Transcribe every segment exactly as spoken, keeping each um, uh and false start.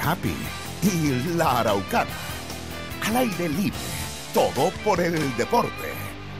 Happy y La Araucana. Al aire libre, todo por el deporte.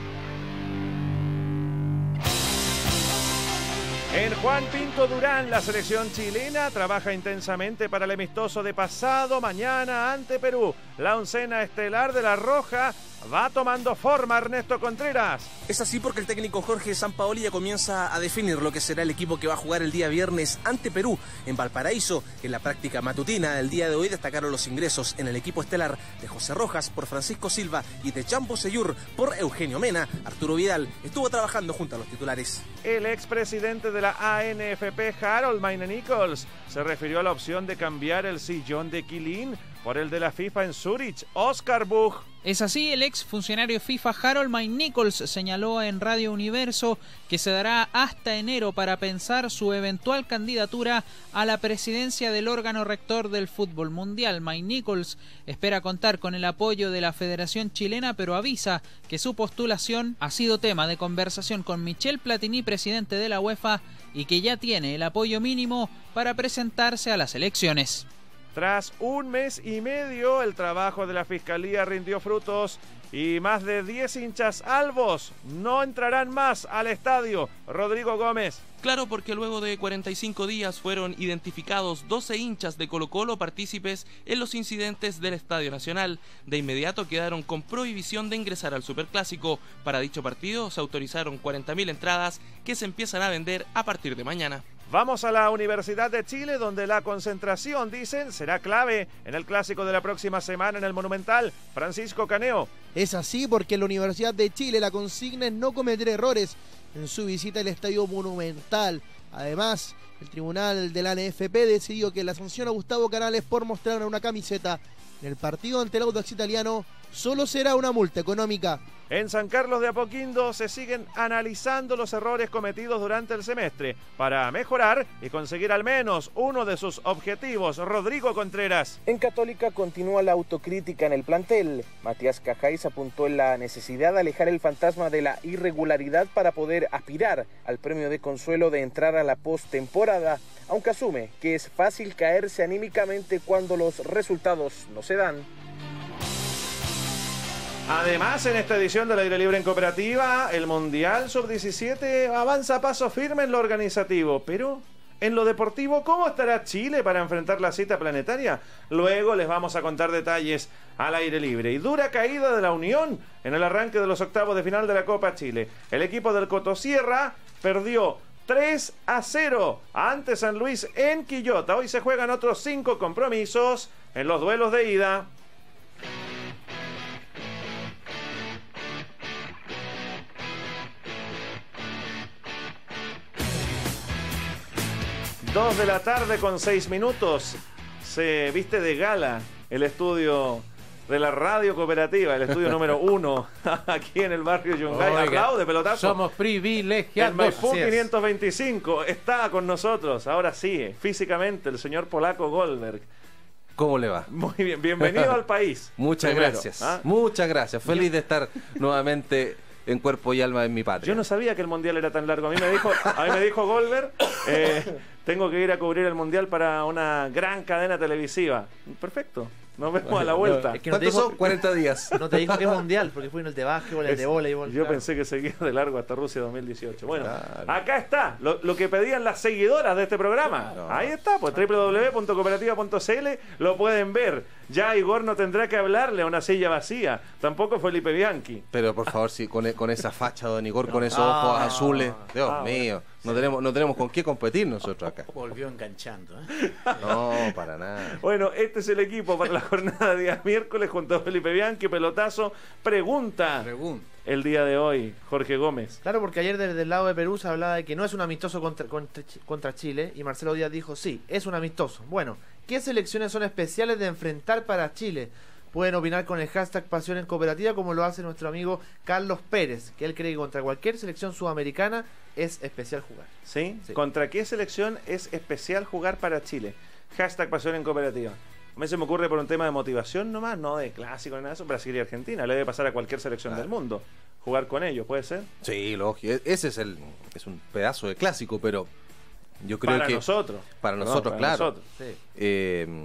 En Juan Pinto Durán, la selección chilena trabaja intensamente para el amistoso de pasado mañana ante Perú. La oncena estelar de la Roja va tomando forma, Ernesto Contreras. Es así porque el técnico Jorge Sampaoli ya comienza a definir lo que será el equipo que va a jugar el día viernes ante Perú en Valparaíso. En la práctica matutina del día de hoy destacaron los ingresos en el equipo estelar de José Rojas por Francisco Silva y de Jambo Seyur por Eugenio Mena. Arturo Vidal estuvo trabajando junto a los titulares. El expresidente de la A N F P, Harold Mayne Nichols, se refirió a la opción de cambiar el sillón de Quilín por el de la FIFA en Zurich. Oscar Buch. Es así, el ex funcionario FIFA Harold Mayne Nichols señaló en Radio Universo que se dará hasta enero para pensar su eventual candidatura a la presidencia del órgano rector del fútbol mundial. Mayne Nichols espera contar con el apoyo de la Federación Chilena, pero avisa que su postulación ha sido tema de conversación con Michel Platini, presidente de la UEFA, y que ya tiene el apoyo mínimo para presentarse a las elecciones. Tras un mes y medio, el trabajo de la Fiscalía rindió frutos y más de diez hinchas albos no entrarán más al estadio. Rodrigo Gómez. Claro, porque luego de cuarenta y cinco días fueron identificados doce hinchas de Colo-Colo partícipes en los incidentes del Estadio Nacional. De inmediato quedaron con prohibición de ingresar al Superclásico. Para dicho partido se autorizaron cuarenta mil entradas que se empiezan a vender a partir de mañana. Vamos a la Universidad de Chile, donde la concentración, dicen, será clave en el clásico de la próxima semana en el Monumental. Francisco Caneo. Es así porque en la Universidad de Chile la consigna es no cometer errores en su visita al Estadio Monumental. Además, el tribunal de la A N F P decidió que la sanción a Gustavo Canales por mostrar una camiseta en el partido ante el Audax Italiano solo será una multa económica. En San Carlos de Apoquindo se siguen analizando los errores cometidos durante el semestre para mejorar y conseguir al menos uno de sus objetivos. Rodrigo Contreras. En Católica continúa la autocrítica en el plantel. Matías Cajáis apuntó en la necesidad de alejar el fantasma de la irregularidad para poder aspirar al premio de consuelo de entrar a la postemporada, aunque asume que es fácil caerse anímicamente cuando los resultados no se dan. Además, en esta edición del Aire Libre en Cooperativa, el Mundial sub diecisiete avanza a paso firme en lo organizativo, pero en lo deportivo, ¿cómo estará Chile para enfrentar la cita planetaria? Luego les vamos a contar detalles al aire libre. Y dura caída de la Unión en el arranque de los octavos de final de la Copa Chile. El equipo del Cotosierra perdió tres a cero ante San Luis en Quillota. Hoy se juegan otros cinco compromisos en los duelos de ida. Dos de la tarde con seis minutos. Se viste de gala el estudio de la radio cooperativa, el estudio número uno, aquí en el barrio Yungay. Aplaude, pelotazo. Somos privilegiados. El Maipú quinientos veinticinco está con nosotros. Ahora sí, físicamente, el señor polaco Goldberg. ¿Cómo le va? Muy bien, bienvenido al país. Muchas Primero, gracias. ¿ah? Muchas gracias. Feliz de estar nuevamente en cuerpo y alma en mi patria. Yo no sabía que el mundial era tan largo. A mí me dijo, a mí me dijo Goldberg, eh, tengo que ir a cubrir el mundial para una gran cadena televisiva. Perfecto. Nos vemos bueno, a la vuelta. No, es que no ¿Cuántos dijo, son? cuarenta días. No te dijo que es mundial, porque fue en el de básquetbol, el de voleibol. Yo claro. pensé que seguía de largo hasta Rusia dos mil dieciocho. Bueno, claro. Acá está, lo, lo que pedían las seguidoras de este programa. Claro. Ahí está, pues doble u doble u doble u punto cooperativa punto c l lo pueden ver. Ya Igor no tendrá que hablarle a una silla vacía. Tampoco Felipe Bianchi. Pero por favor, sí, con, con esa facha, don Igor, con esos ah, ojos azules. Dios ah, mío. Bueno. No tenemos, no tenemos con qué competir nosotros acá. Volvió enganchando, ¿eh? No, para nada. Bueno, este es el equipo para la jornada de día miércoles junto a Felipe Bianchi. Pelotazo, pregunta. Pregunta. El día de hoy, Jorge Gómez. Claro, porque ayer desde el lado de Perú se hablaba de que no es un amistoso contra, contra, contra Chile, y Marcelo Díaz dijo, sí, es un amistoso. Bueno, ¿qué selecciones son especiales de enfrentar para Chile? Pueden opinar con el hashtag Pasión en Cooperativa, como lo hace nuestro amigo Carlos Pérez, que él cree que contra cualquier selección sudamericana es especial jugar. ¿Sí? Sí. ¿Contra qué selección es especial jugar para Chile? Hashtag Pasión en Cooperativa. A mí se me ocurre por un tema de motivación nomás, no de clásico ni nada de eso. Brasil y Argentina, le debe pasar a cualquier selección claro. del mundo. Jugar con ellos, ¿puede ser? Sí, lógico. Ese es el es un pedazo de clásico, pero yo creo para que... Nosotros. Para nosotros. Para no, nosotros, para claro. Nosotros. Sí. Eh,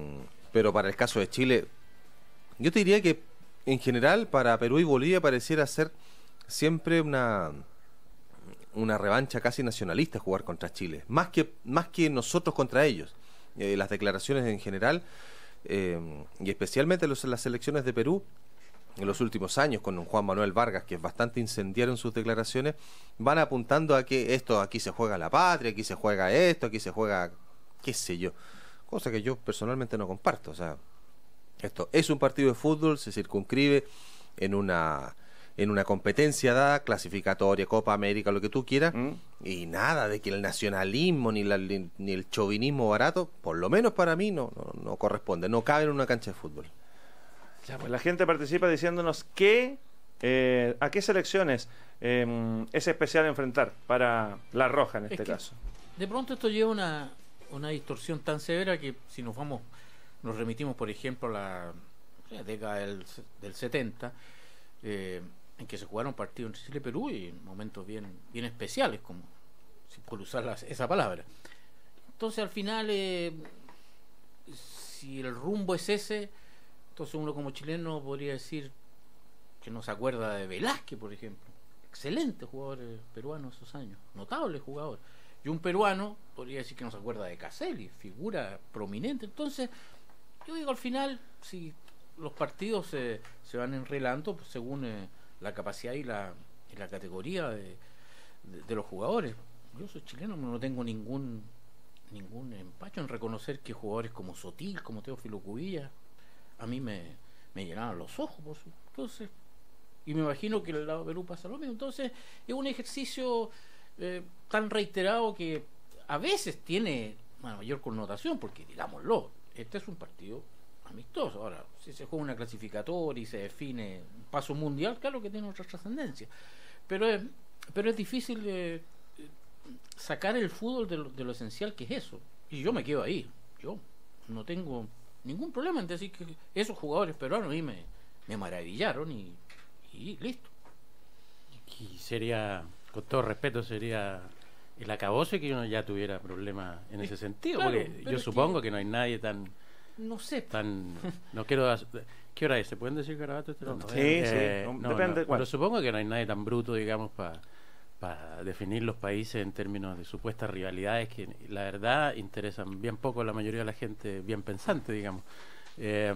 pero para el caso de Chile, yo te diría que en general para Perú y Bolivia pareciera ser siempre una una revancha casi nacionalista jugar contra Chile, más que más que nosotros contra ellos. Eh, las declaraciones en general, eh, y especialmente los, las elecciones de Perú en los últimos años, con Juan Manuel Vargas, que es bastante incendiario en sus declaraciones, van apuntando a que esto, aquí se juega la patria, aquí se juega esto, aquí se juega qué sé yo, cosa que yo personalmente no comparto. O sea, esto es un partido de fútbol, se circunscribe en una en una competencia dada, clasificatoria, Copa América, lo que tú quieras, ¿Mm? y nada de que el nacionalismo ni, la, ni, ni el chauvinismo barato, por lo menos para mí, no, no, no corresponde, no cabe en una cancha de fútbol. Ya, pues la gente participa diciéndonos que, eh, a qué selecciones eh, es especial enfrentar para la Roja en este es que caso. De pronto esto lleva una, una distorsión tan severa que si nos vamos, nos remitimos por ejemplo a la, la década del, del setenta, eh, en que se jugaron partidos entre Chile y Perú y momentos bien, bien especiales, como si por usar la, esa palabra. Entonces al final, eh, si el rumbo es ese, entonces uno como chileno podría decir que no se acuerda de Velázquez, por ejemplo. Excelente jugador peruano esos años, notable jugador. Y un peruano podría decir que no se acuerda de Caselli, figura prominente. Entonces, yo digo, al final, si los partidos se, se van enrelando pues, según eh, la capacidad y la, y la categoría de, de, de los jugadores. Yo soy chileno, no tengo ningún ningún empacho en reconocer que jugadores como Sotil, como Teófilo Cubilla, a mí me, me llenaban los ojos. Por su, entonces, y me imagino que en el lado de Perú pasa lo mismo. Entonces, es un ejercicio eh, tan reiterado que a veces tiene una mayor connotación, porque digámoslo, este es un partido amistoso. Ahora, si se juega una clasificatoria y se define un paso mundial, claro que tiene otra trascendencia, pero es, pero es difícil eh, sacar el fútbol de lo, de lo esencial que es eso, y yo me quedo ahí. Yo no tengo ningún problema en decir que esos jugadores peruanos a mí me, me maravillaron y, y listo. Y sería, con todo respeto, sería el acabose que uno ya tuviera problemas en ese sentido, claro, porque yo supongo que... que no hay nadie tan no sé tan no quiero ¿qué hora es? ¿Se pueden decir garabatos? Este no, no, sí, eh, sí, no, depende no, pero supongo que no hay nadie tan bruto, digamos, para para definir los países en términos de supuestas rivalidades que la verdad interesan bien poco a la mayoría de la gente bien pensante, digamos. Eh,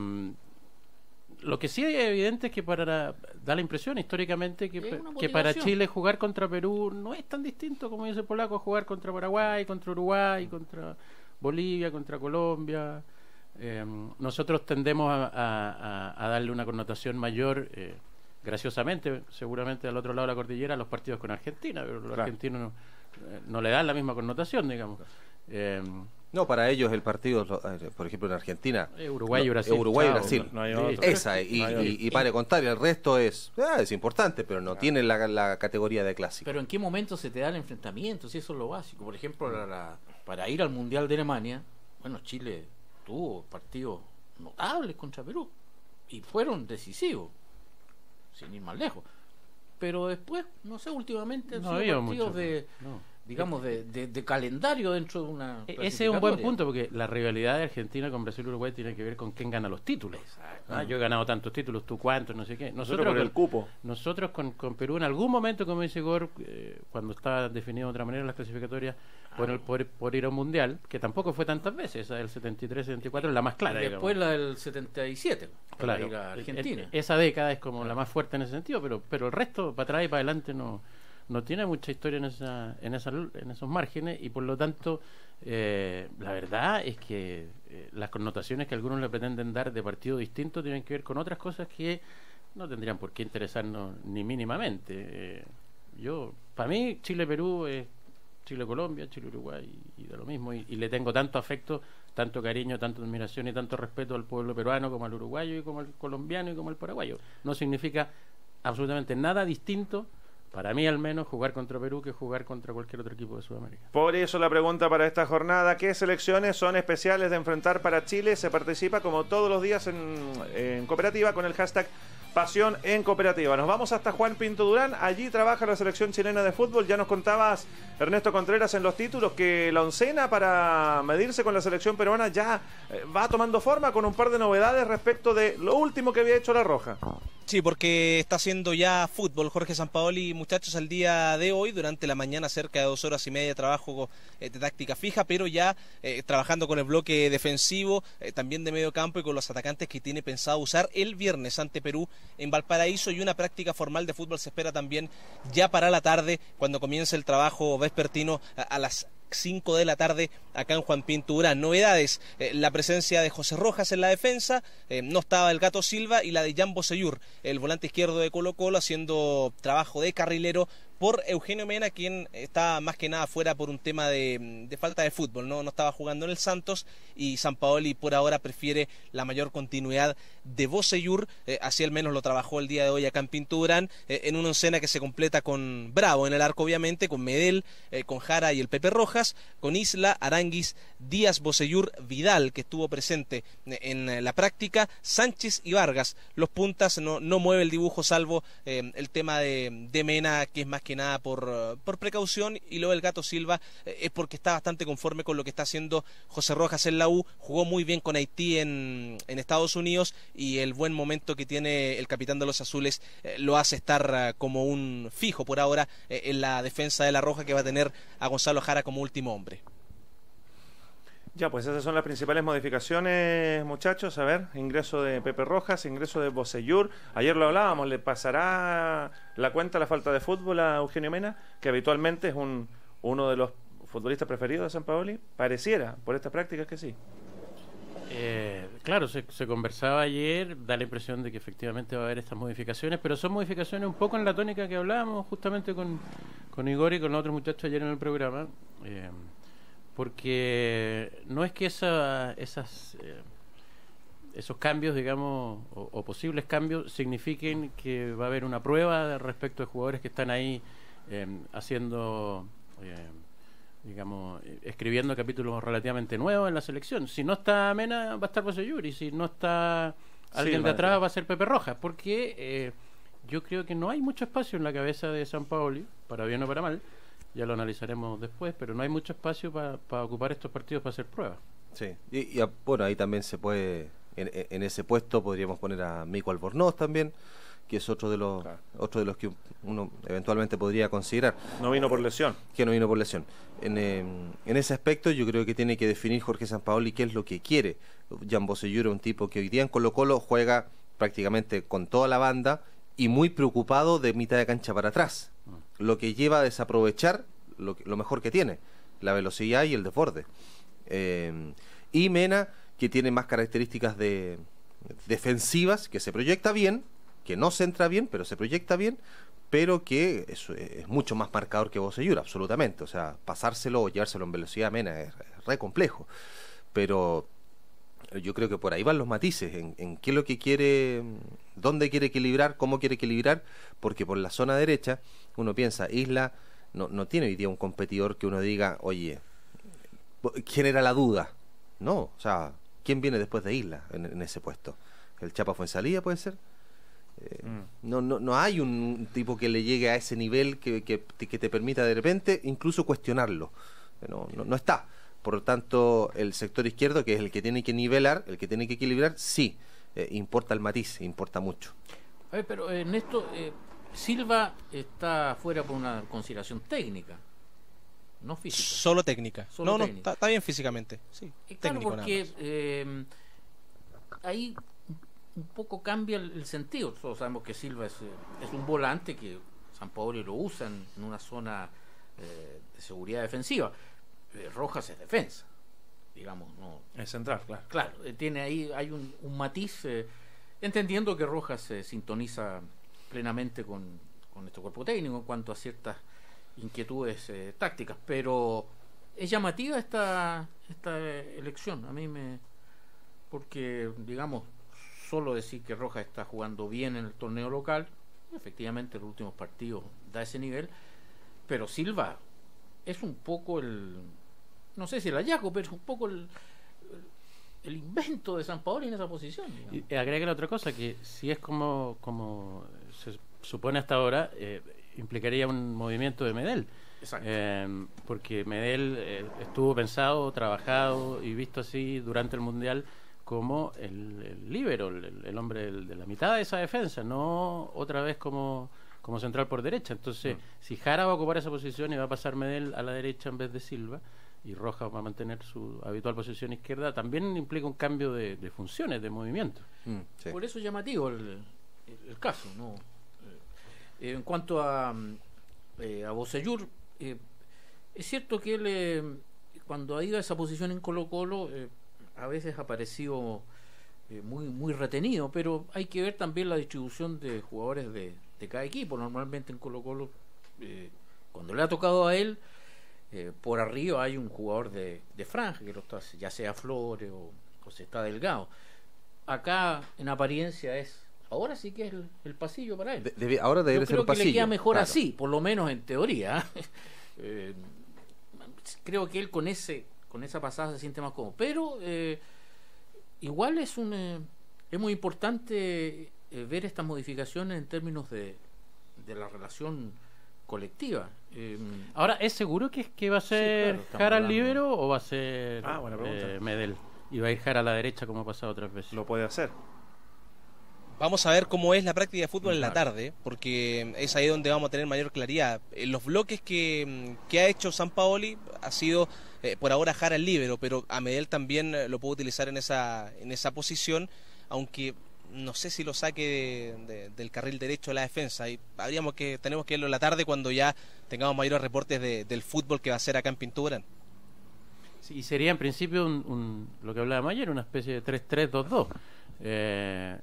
lo que sí es evidente es que para da la impresión históricamente que, que para Chile jugar contra Perú no es tan distinto, como dice el polaco, jugar contra Paraguay, contra Uruguay, contra Bolivia, contra Colombia. Eh, nosotros tendemos a, a, a darle una connotación mayor, eh, graciosamente, seguramente al otro lado de la cordillera, a los partidos con Argentina, pero los claro. argentinos no, eh, no le dan la misma connotación, digamos. Eh, No, para ellos el partido, por ejemplo en Argentina, eh, Uruguay y Brasil, Uruguay chao, Brasil, no, no esa y, no y, y, y para contrario, el resto es ah, es importante, pero no claro. tiene la, la categoría de clásico. Pero ¿en qué momento se te da el enfrentamiento? Si eso es lo básico. Por ejemplo, la, la, para ir al Mundial de Alemania, bueno, Chile tuvo partidos notables contra Perú y fueron decisivos, sin ir más lejos. Pero después, no sé, últimamente han no sido partidos mucho, de... No. digamos, de, de, de calendario dentro de una... Ese es un buen punto, porque la rivalidad de Argentina con Brasil y Uruguay tiene que ver con quién gana los títulos. Ah, yo he ganado tantos títulos, tú cuántos, no sé qué. Nosotros, nosotros con con, el cupo. Nosotros con, con Perú, en algún momento, como dice Gor, eh, cuando estaba definido de otra manera las clasificatorias, ah, por, el, por, por ir a un mundial, que tampoco fue tantas veces, esa del setenta y tres setenta y cuatro es la más clara. Y después digamos. La del setenta y siete, para claro, ir a Argentina. El, el, esa década es como claro. la más fuerte en ese sentido, pero, pero el resto, para atrás y para adelante, no... no tiene mucha historia en esa, en esa, en esos márgenes, y por lo tanto eh, la verdad es que eh, las connotaciones que algunos le pretenden dar de partido distinto tienen que ver con otras cosas que no tendrían por qué interesarnos ni mínimamente. Eh, yo, para mí, Chile-Perú es Chile-Colombia, Chile-Uruguay y, y de lo mismo, y, y le tengo tanto afecto, tanto cariño, tanta admiración y tanto respeto al pueblo peruano como al uruguayo y como al colombiano y como al paraguayo. No significa absolutamente nada distinto, para mí al menos, jugar contra Perú que jugar contra cualquier otro equipo de Sudamérica. Por eso la pregunta para esta jornada: ¿qué selecciones son especiales de enfrentar para Chile? Se participa como todos los días en, en cooperativa con el hashtag Pasión en Cooperativa. Nos vamos hasta Juan Pinto Durán. Allí trabaja la selección chilena de fútbol. Ya nos contabas, Ernesto Contreras, en los títulos que la oncena para medirse con la selección peruana ya eh, va tomando forma, con un par de novedades respecto de lo último que había hecho la Roja. Sí, porque está haciendo ya fútbol Jorge Sampaoli, muchachos, al día de hoy, durante la mañana cerca de dos horas y media de trabajo eh, de táctica fija, pero ya eh, trabajando con el bloque defensivo, eh, también de medio campo y con los atacantes que tiene pensado usar el viernes ante Perú en Valparaíso, y una práctica formal de fútbol se espera también ya para la tarde, cuando comience el trabajo vespertino a, a las cinco de la tarde acá en Juan Pinto Durán. Novedades, eh, la presencia de José Rojas en la defensa, eh, no estaba el Gato Silva, y la de Jan Bosellur, el volante izquierdo de Colo Colo, haciendo trabajo de carrilero por Eugenio Mena, quien está más que nada fuera por un tema de, de falta de fútbol, ¿no? no estaba jugando en el Santos, y Sampaoli por ahora prefiere la mayor continuidad de Bosellur, eh, así al menos lo trabajó el día de hoy acá en Pinto Durán, eh, en una oncena que se completa con Bravo en el arco, obviamente, con Medel, eh, con Jara y el Pepe Rojas, con Isla, Aranguis, Díaz, Bosellur, Vidal, que estuvo presente en la práctica, Sánchez y Vargas. Los puntas no, no mueve el dibujo, salvo eh, el tema de, de Mena, que es más que nada por, por precaución, y luego el Gato Silva eh, es porque está bastante conforme con lo que está haciendo José Rojas en la U. Jugó muy bien con Haití en, en Estados Unidos, y el buen momento que tiene el capitán de los azules eh, lo hace estar uh, como un fijo por ahora eh, en la defensa de la Roja, que va a tener a Gonzalo Jara como último hombre. Ya, pues esas son las principales modificaciones, muchachos. A ver, ingreso de Pepe Rojas, ingreso de Bosellur. Ayer lo hablábamos, ¿le pasará la cuenta la falta de fútbol a Eugenio Mena, que habitualmente es un uno de los futbolistas preferidos de Sampaoli? Pareciera, por estas prácticas, que sí. Eh, claro, se, se conversaba ayer, da la impresión de que efectivamente va a haber estas modificaciones, pero son modificaciones un poco en la tónica que hablábamos justamente con, con Igor y con los otros muchachos ayer en el programa. Eh, porque no es que esa, esas, eh, esos cambios, digamos, o, o posibles cambios, signifiquen que va a haber una prueba respecto de jugadores que están ahí eh, haciendo, eh, digamos, escribiendo capítulos relativamente nuevos en la selección. Si no está Mena, va a estar Bosellur, y si no está alguien sí, de atrás, va a ser Pepe Rojas, porque eh, yo creo que no hay mucho espacio en la cabeza de Sampaoli, para bien o para mal. Ya lo analizaremos después, pero no hay mucho espacio para pa ocupar estos partidos para hacer pruebas. Sí, y, y bueno, ahí también se puede, en, en ese puesto podríamos poner a Mico Albornoz también, que es otro de los claro. otro de los que uno eventualmente podría considerar. No vino por lesión. Que no vino por lesión. En, eh, en ese aspecto yo creo que tiene que definir Jorge Sampaoli qué es lo que quiere. Jan Bosellur es un tipo que hoy día en Colo Colo juega prácticamente con toda la banda y muy preocupado de mitad de cancha para atrás, lo que lleva a desaprovechar lo, lo mejor que tiene, la velocidad y el desborde. Eh, y Mena, que tiene más características de defensivas, que se proyecta bien, que no centra bien, pero se proyecta bien, pero que es, es mucho más marcador que Bosellur, absolutamente. O sea, pasárselo o llevárselo en velocidad a Mena es, es re complejo. Pero yo creo que por ahí van los matices, en, en qué es lo que quiere, dónde quiere equilibrar, cómo quiere equilibrar, porque por la zona derecha uno piensa, Isla no, no tiene hoy día un competidor que uno diga, oye, ¿quién era la duda? No, o sea, ¿quién viene después de Isla en, en ese puesto? ¿El Chapa Fuenzalía puede ser? Eh, mm. no, no, no hay un tipo que le llegue a ese nivel que, que, que te permita de repente incluso cuestionarlo. No, no, no está. Por lo tanto, el sector izquierdo, que es el que tiene que nivelar, el que tiene que equilibrar, sí, eh, importa el matiz, importa mucho. A ver, pero en esto, eh, Silva está fuera por una consideración técnica, no física. Solo técnica. Solo no, técnica. no, está bien físicamente. Sí, eh, claro, técnico porque eh, ahí un poco cambia el, el sentido. Todos sabemos que Silva es, es un volante que Sampaoli lo usa en, en una zona eh, de seguridad defensiva. Rojas es defensa, digamos, no es central, claro. Claro, eh, tiene ahí hay un, un matiz, eh, entendiendo que Rojas se eh, sintoniza plenamente con, con este cuerpo técnico en cuanto a ciertas inquietudes eh, tácticas, pero es llamativa esta esta elección, a mí me porque digamos solo decir que Rojas está jugando bien en el torneo local, efectivamente en los últimos partidos da ese nivel, pero Silva es un poco el, no sé si el hallazgo, pero es un poco el, el invento de Sampaoli en esa posición. Digamos. Y agrega otra cosa, que si es como, como se supone hasta ahora, eh, implicaría un movimiento de Medel. Exacto. Eh, porque Medel eh, estuvo pensado, trabajado y visto así durante el Mundial como el, el líbero, el, el hombre del, de la mitad de esa defensa, no otra vez como, como central por derecha. Entonces, mm. si Jara va a ocupar esa posición y va a pasar Medel a la derecha en vez de Silva, y Rojas va a mantener su habitual posición izquierda, también implica un cambio de, de funciones, de movimiento. Mm, sí. Por eso es llamativo el, el, el caso, ¿no? Eh, en cuanto a, eh, a Bocellur, eh, es cierto que él, eh, cuando ha ido a esa posición en Colo-Colo, eh, a veces ha parecido eh, muy, muy retenido, pero hay que ver también la distribución de jugadores de, de cada equipo. Normalmente en Colo-Colo, eh, cuando le ha tocado a él, Eh, por arriba hay un jugador de, de franja que lo está, ya sea Flores o, o se está Delgado. Acá en apariencia es, ahora sí que es el, el pasillo para él. De, de, ahora debería ser un pasillo. Creo que le queda mejor claro. así, por lo menos en teoría. eh, creo que él con ese con esa pasada se siente más cómodo, pero eh, igual es un eh, es muy importante eh, ver estas modificaciones en términos de, de la relación colectiva. Eh, Ahora, ¿es seguro que, que va a ser sí, claro, Jara al líbero o va a ser ah, buena pregunta. eh, Medel? Y va a ir Jara a la derecha como ha pasado otras veces. Lo puede hacer. Vamos a ver cómo es la práctica de fútbol en la tarde, porque es ahí donde vamos a tener mayor claridad. En los bloques que, que ha hecho Sampaoli ha sido eh, por ahora Jara el líbero, pero a Medel también lo puedo utilizar en esa, en esa posición, aunque no sé si lo saque de, de, del carril derecho de la defensa. Y habríamos que, tenemos que verlo en la tarde cuando ya tengamos mayores reportes de, del fútbol que va a hacer acá en Pintura. Sí, y sería en principio un, un, lo que hablábamos ayer, una especie de tres tres dos dos. Eh,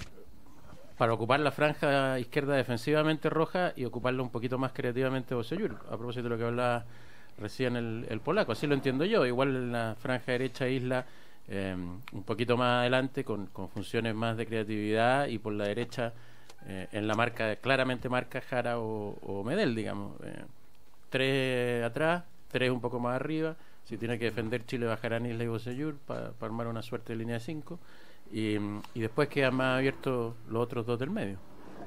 para ocupar la franja izquierda defensivamente Roja y ocuparla un poquito más creativamente Bocellur, a propósito de lo que hablaba recién el, el polaco. Así lo entiendo yo. Igual en la franja derecha Isla Eh, un poquito más adelante con, con funciones más de creatividad, y por la derecha eh, en la marca, claramente marca Jara o, o Medel, digamos. Eh, tres atrás, tres un poco más arriba. Si tiene que defender Chile, bajarán Isla y Bocellur para pa armar una suerte de línea de cinco, y, y después quedan más abiertos los otros dos del medio.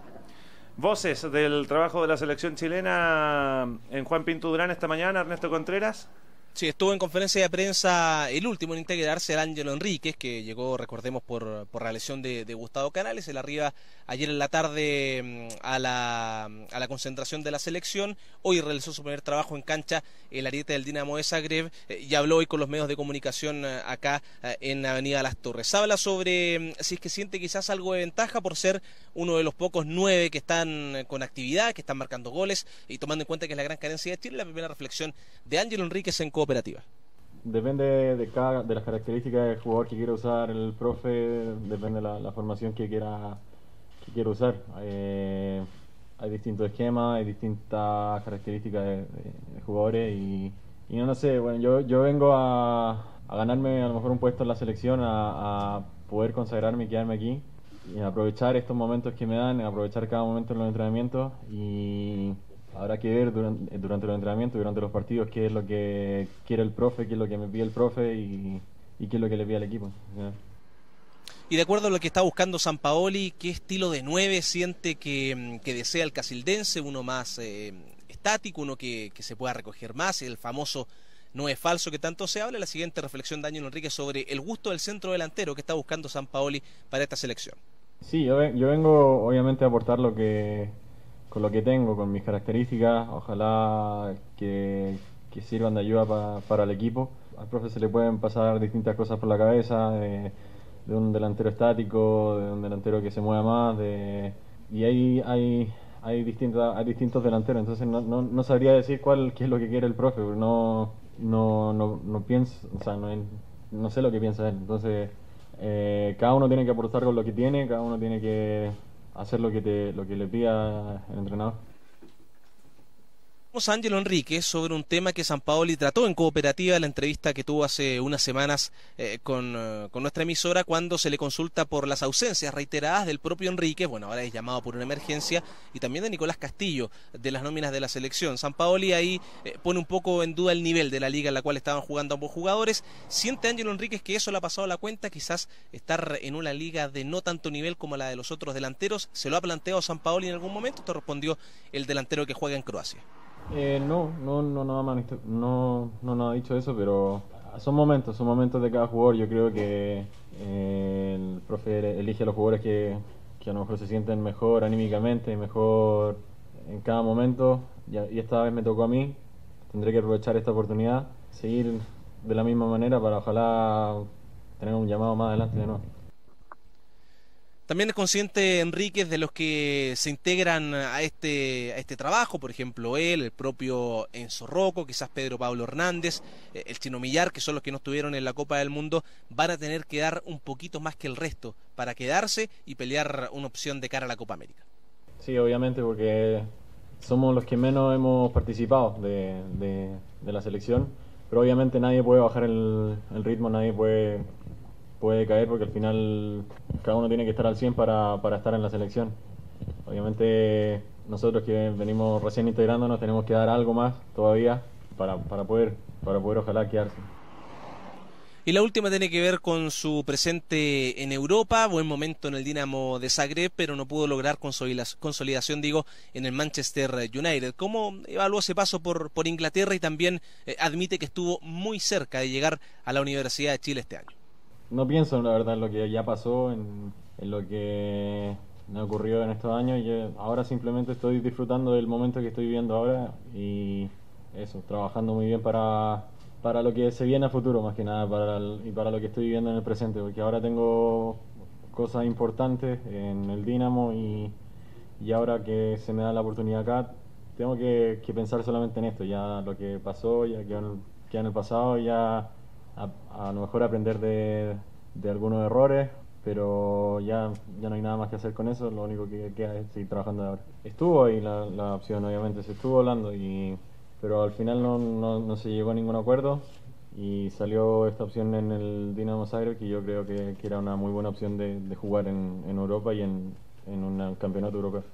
Voces del trabajo de la selección chilena en Juan Pinto Durán esta mañana, Ernesto Contreras. Sí, estuvo en conferencia de prensa el último en integrarse, el Ángelo Enríquez, que llegó, recordemos, por, por la lesión de, de Gustavo Canales. Él arriba ayer en la tarde a la, a la concentración de la selección. Hoy realizó su primer trabajo en cancha el ariete del Dinamo de Zagreb, eh, y habló hoy con los medios de comunicación eh, acá eh, en Avenida Las Torres. Habla sobre eh, si es que siente quizás algo de ventaja por ser uno de los pocos nueve que están eh, con actividad, que están marcando goles, y tomando en cuenta que es la gran carencia de Chile. La primera reflexión de Ángelo Enríquez en Cooperativa. Depende de cada de las características del jugador que quiera usar el profe, depende de la, la formación que quiera que quiera usar. Eh, hay distintos esquemas, hay distintas características de, de, de jugadores, y, y no, no sé, bueno, yo, yo vengo a, a ganarme a lo mejor un puesto en la selección, a, a poder consagrarme y quedarme aquí, y aprovechar estos momentos que me dan, aprovechar cada momento en los entrenamientos, y habrá que ver durante, durante los entrenamientos, durante los partidos, qué es lo que quiere el profe, qué es lo que me pide el profe, y, y qué es lo que le pide al equipo. ¿Sí? Y de acuerdo a lo que está buscando Sampaoli, ¿qué estilo de nueve siente que, que desea el casildense? Uno más eh, estático, uno que, que se pueda recoger más, el famoso nueve falso que tanto se habla. La siguiente reflexión de Ángelo Enríquez sobre el gusto del centro delantero que está buscando Sampaoli para esta selección. Sí, yo, yo vengo obviamente a aportar lo que con lo que tengo, con mis características, ojalá que, que sirvan de ayuda pa, para el equipo. Al profe se le pueden pasar distintas cosas por la cabeza, de, de un delantero estático, de un delantero que se mueva más, de, y ahí hay, hay, distintas, hay distintos delanteros, entonces no, no, no sabría decir cuál qué es lo que quiere el profe, porque no, no, no, no pienso, o sea, no, no sé lo que piensa él, entonces eh, cada uno tiene que aportar con lo que tiene, cada uno tiene que hacer lo que te lo que le pida el entrenador. Vamos a Ángelo Enríquez sobre un tema que Sampaoli trató en Cooperativa en la entrevista que tuvo hace unas semanas eh, con, uh, con nuestra emisora, cuando se le consulta por las ausencias reiteradas del propio Enríquez, bueno, ahora es llamado por una emergencia, y también de Nicolás Castillo, de las nóminas de la selección. Sampaoli ahí eh, pone un poco en duda el nivel de la liga en la cual estaban jugando ambos jugadores. ¿Siente Ángelo Enríquez que eso le ha pasado a la cuenta? Quizás estar en una liga de no tanto nivel como la de los otros delanteros. ¿Se lo ha planteado Sampaoli en algún momento? Te respondió el delantero que juega en Croacia. Eh, no, no, no, no, no, no, no nos ha dicho eso, pero son momentos, son momentos de cada jugador. Yo creo que eh, el profe elige a los jugadores que, que a lo mejor se sienten mejor anímicamente, mejor en cada momento, y, y esta vez me tocó a mí. Tendré que aprovechar esta oportunidad, seguir de la misma manera para ojalá tener un llamado más adelante de nuevo. También es consciente Enríquez de los que se integran a este, a este trabajo, por ejemplo él, el propio Enzo Rocco, quizás Pedro Pablo Hernández, el Chino Millar, que son los que no estuvieron en la Copa del Mundo, van a tener que dar un poquito más que el resto para quedarse y pelear una opción de cara a la Copa América. Sí, obviamente, porque somos los que menos hemos participado de, de, de la selección, pero obviamente nadie puede bajar el, el ritmo, nadie puede... puede caer, porque al final cada uno tiene que estar al cien para, para estar en la selección. Obviamente nosotros que venimos recién integrándonos tenemos que dar algo más todavía para, para, poder, para poder ojalá quedarse. Y la última tiene que ver con su presente en Europa, buen momento en el Dinamo de Zagreb, pero no pudo lograr consolidación, digo, en el Manchester United. ¿Cómo evaluó ese paso por, por Inglaterra y también eh, admite que estuvo muy cerca de llegar a la Universidad de Chile este año? No pienso, la verdad, en lo que ya pasó, en, en lo que me ha ocurrido en estos años. Y ahora simplemente estoy disfrutando del momento que estoy viviendo ahora y eso, trabajando muy bien para, para lo que se viene a futuro, más que nada, para el, y para lo que estoy viviendo en el presente, porque ahora tengo cosas importantes en el Dinamo y, y ahora que se me da la oportunidad acá, tengo que, que pensar solamente en esto. Ya lo que pasó ya quedó en, quedó en el pasado, ya... A, a lo mejor aprender de, de algunos errores, pero ya, ya no hay nada más que hacer con eso. Lo único que queda es seguir trabajando de ahora. Estuvo ahí la, la opción, obviamente, se estuvo hablando, y, pero al final no, no, no se llegó a ningún acuerdo y salió esta opción en el Dinamo Zagreb, que yo creo que, que era una muy buena opción de, de jugar en, en Europa y en, en un campeonato europeo.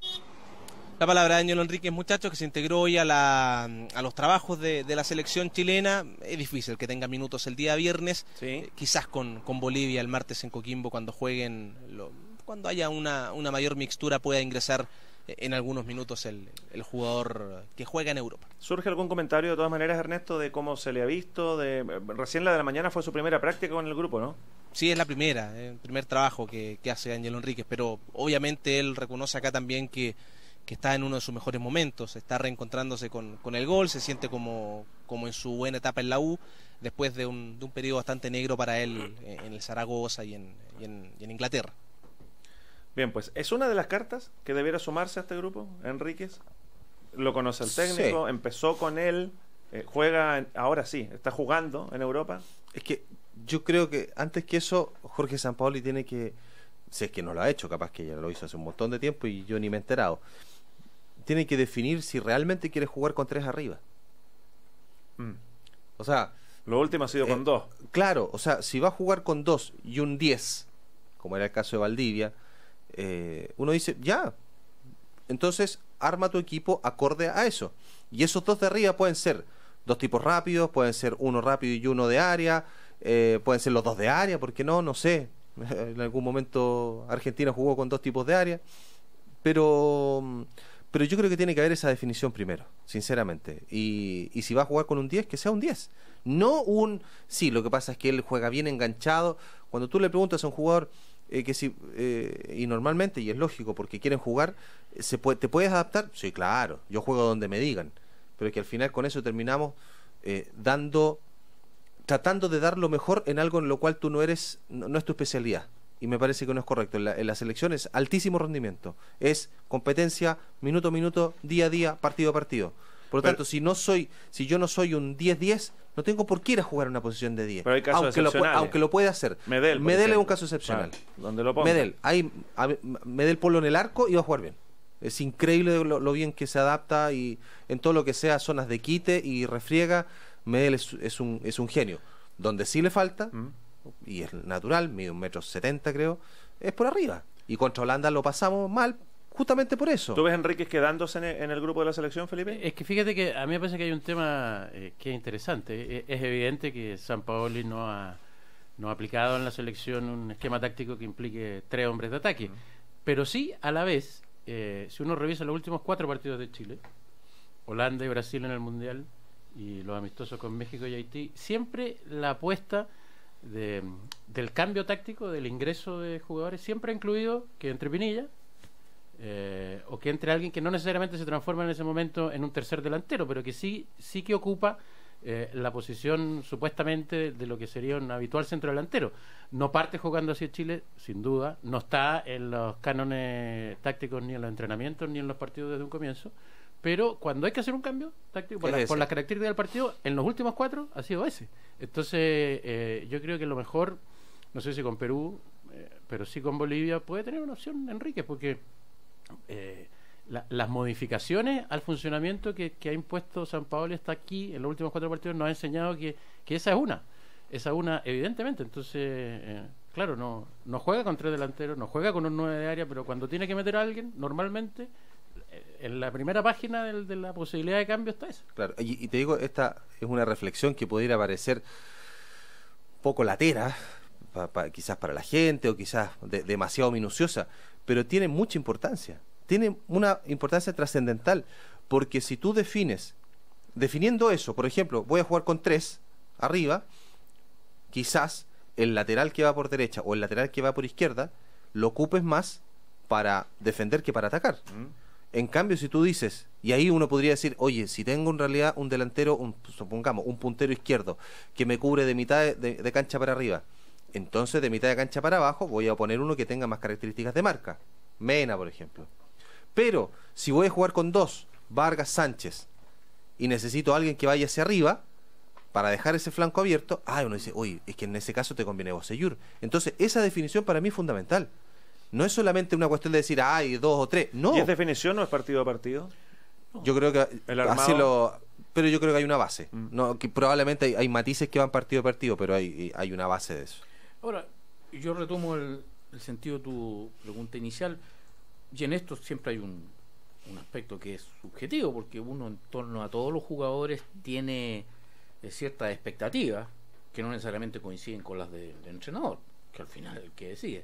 La palabra de Ángelo Enríquez, muchachos, que se integró hoy a, la, a los trabajos de, de la selección chilena. Es difícil que tenga minutos el día viernes, sí. eh, quizás con, con Bolivia el martes en Coquimbo, cuando jueguen, lo, cuando haya una, una mayor mixtura, pueda ingresar en algunos minutos el, el jugador que juega en Europa. ¿Surge algún comentario de todas maneras, Ernesto, de cómo se le ha visto? De recién la de la mañana fue su primera práctica con el grupo, ¿no? Sí, es la primera, el primer trabajo que, que hace Ángelo Enríquez, pero obviamente él reconoce acá también que que está en uno de sus mejores momentos, está reencontrándose con, con el gol, se siente como, como en su buena etapa en la U, después de un, de un periodo bastante negro para él en el Zaragoza y en, y en, y en Inglaterra. Bien, pues es una de las cartas que debiera sumarse a este grupo, Enríquez. Lo conoce el técnico, sí. Empezó con él, eh, juega, ahora sí, está jugando en Europa. Es que yo creo que antes que eso, Jorge Sampaoli tiene que, si es que no lo ha hecho, capaz que ya lo hizo hace un montón de tiempo y yo ni me he enterado, tiene que definir si realmente quiere jugar con tres arriba. Mm. O sea... Lo último ha sido eh, con dos. Claro, o sea, si va a jugar con dos y un diez, como era el caso de Valdivia, eh, uno dice, ya, entonces arma tu equipo acorde a eso. Y esos dos de arriba pueden ser dos tipos rápidos, pueden ser uno rápido y uno de área, eh, pueden ser los dos de área, ¿por qué no? No sé. En algún momento Argentina jugó con dos tipos de área, pero... Pero yo creo que tiene que haber esa definición primero, sinceramente. Y, y si va a jugar con un diez, que sea un diez. No un... Sí, lo que pasa es que él juega bien enganchado. Cuando tú le preguntas a un jugador eh, que si... Eh, y normalmente, y es lógico, porque quieren jugar, se puede, ¿te puedes adaptar? Sí, claro. Yo juego donde me digan. Pero que al final con eso terminamos eh, dando... Tratando de dar lo mejor en algo en lo cual tú no eres... No, no es tu especialidad. Y me parece que no es correcto. En la, en la selección es altísimo rendimiento, es competencia minuto a minuto, día a día, partido a partido. Por lo pero, tanto, si no soy, si yo no soy un diez diez, no tengo por qué ir a jugar en una posición de diez. Pero hay casos aunque, lo, aunque lo puede hacer. Medel, Medel es un caso excepcional. Claro, donde lo ponga. Medel, ahí, a, Medel ponlo en el arco y va a jugar bien. Es increíble lo, lo bien que se adapta y en todo lo que sea zonas de quite y refriega, Medel es, es, un, es un genio. Donde sí le falta, mm. y es natural, mide un metro setenta creo, es por arriba. Y contra Holanda lo pasamos mal justamente por eso. ¿Tú ves a Enríquez quedándose en el, en el grupo de la selección, Felipe? Es que fíjate que a mí me parece que hay un tema eh, que es interesante. Es, es evidente que Sampaoli no ha, no ha aplicado en la selección un esquema táctico que implique tres hombres de ataque. Mm. Pero sí, a la vez, eh, si uno revisa los últimos cuatro partidos de Chile, Holanda y Brasil en el Mundial, y los amistosos con México y Haití, siempre la apuesta de, del cambio táctico, del ingreso de jugadores, siempre ha incluido que entre Pinilla, Eh, o que entre alguien que no necesariamente se transforma en ese momento en un tercer delantero, pero que sí, sí que ocupa eh, la posición supuestamente de lo que sería un habitual centro delantero. No parte jugando así Chile, sin duda, no está en los cánones tácticos ni en los entrenamientos ni en los partidos desde un comienzo, pero cuando hay que hacer un cambio táctico por, la, por las características del partido, en los últimos cuatro ha sido ese. Entonces eh, yo creo que lo mejor, no sé si con Perú, eh, pero sí con Bolivia puede tener una opción Enríquez, porque Eh, la, las modificaciones al funcionamiento que, que ha impuesto Sampaoli hasta aquí en los últimos cuatro partidos nos ha enseñado que, que esa es una esa es una evidentemente. Entonces eh, claro, no, no juega con tres delanteros, no juega con un nueve de área, pero cuando tiene que meter a alguien normalmente eh, en la primera página del, de la posibilidad de cambio está esa. Claro, y, y te digo, esta es una reflexión que pudiera parecer poco latera pa, pa, quizás para la gente o quizás de, demasiado minuciosa, pero tiene mucha importancia, tiene una importancia trascendental, porque si tú defines, definiendo eso, por ejemplo, voy a jugar con tres arriba, quizás el lateral que va por derecha o el lateral que va por izquierda, lo ocupes más para defender que para atacar. Mm. En cambio, si tú dices, y ahí uno podría decir, oye, si tengo en realidad un delantero, un, supongamos, un puntero izquierdo, que me cubre de mitad de, de, de cancha para arriba, entonces de mitad de cancha para abajo voy a poner uno que tenga más características de marca, Mena por ejemplo. Pero si voy a jugar con dos, Vargas, Sánchez, y necesito a alguien que vaya hacia arriba para dejar ese flanco abierto, ah, uno dice, oye, es que en ese caso te conviene Bocellur. Entonces esa definición para mí es fundamental. No es solamente una cuestión de decir, ah, hay dos o tres, no. ¿Y es definición o es partido a partido? No. Yo creo que el armado... así lo... pero yo creo que hay una base, mm. no, que probablemente hay, hay matices que van partido a partido, pero hay, hay una base de eso. Ahora, yo retomo el, el sentido de tu pregunta inicial, y en esto siempre hay un, un aspecto que es subjetivo, porque uno en torno a todos los jugadores tiene eh, ciertas expectativas que no necesariamente coinciden con las del de entrenador, que al final es el que decide.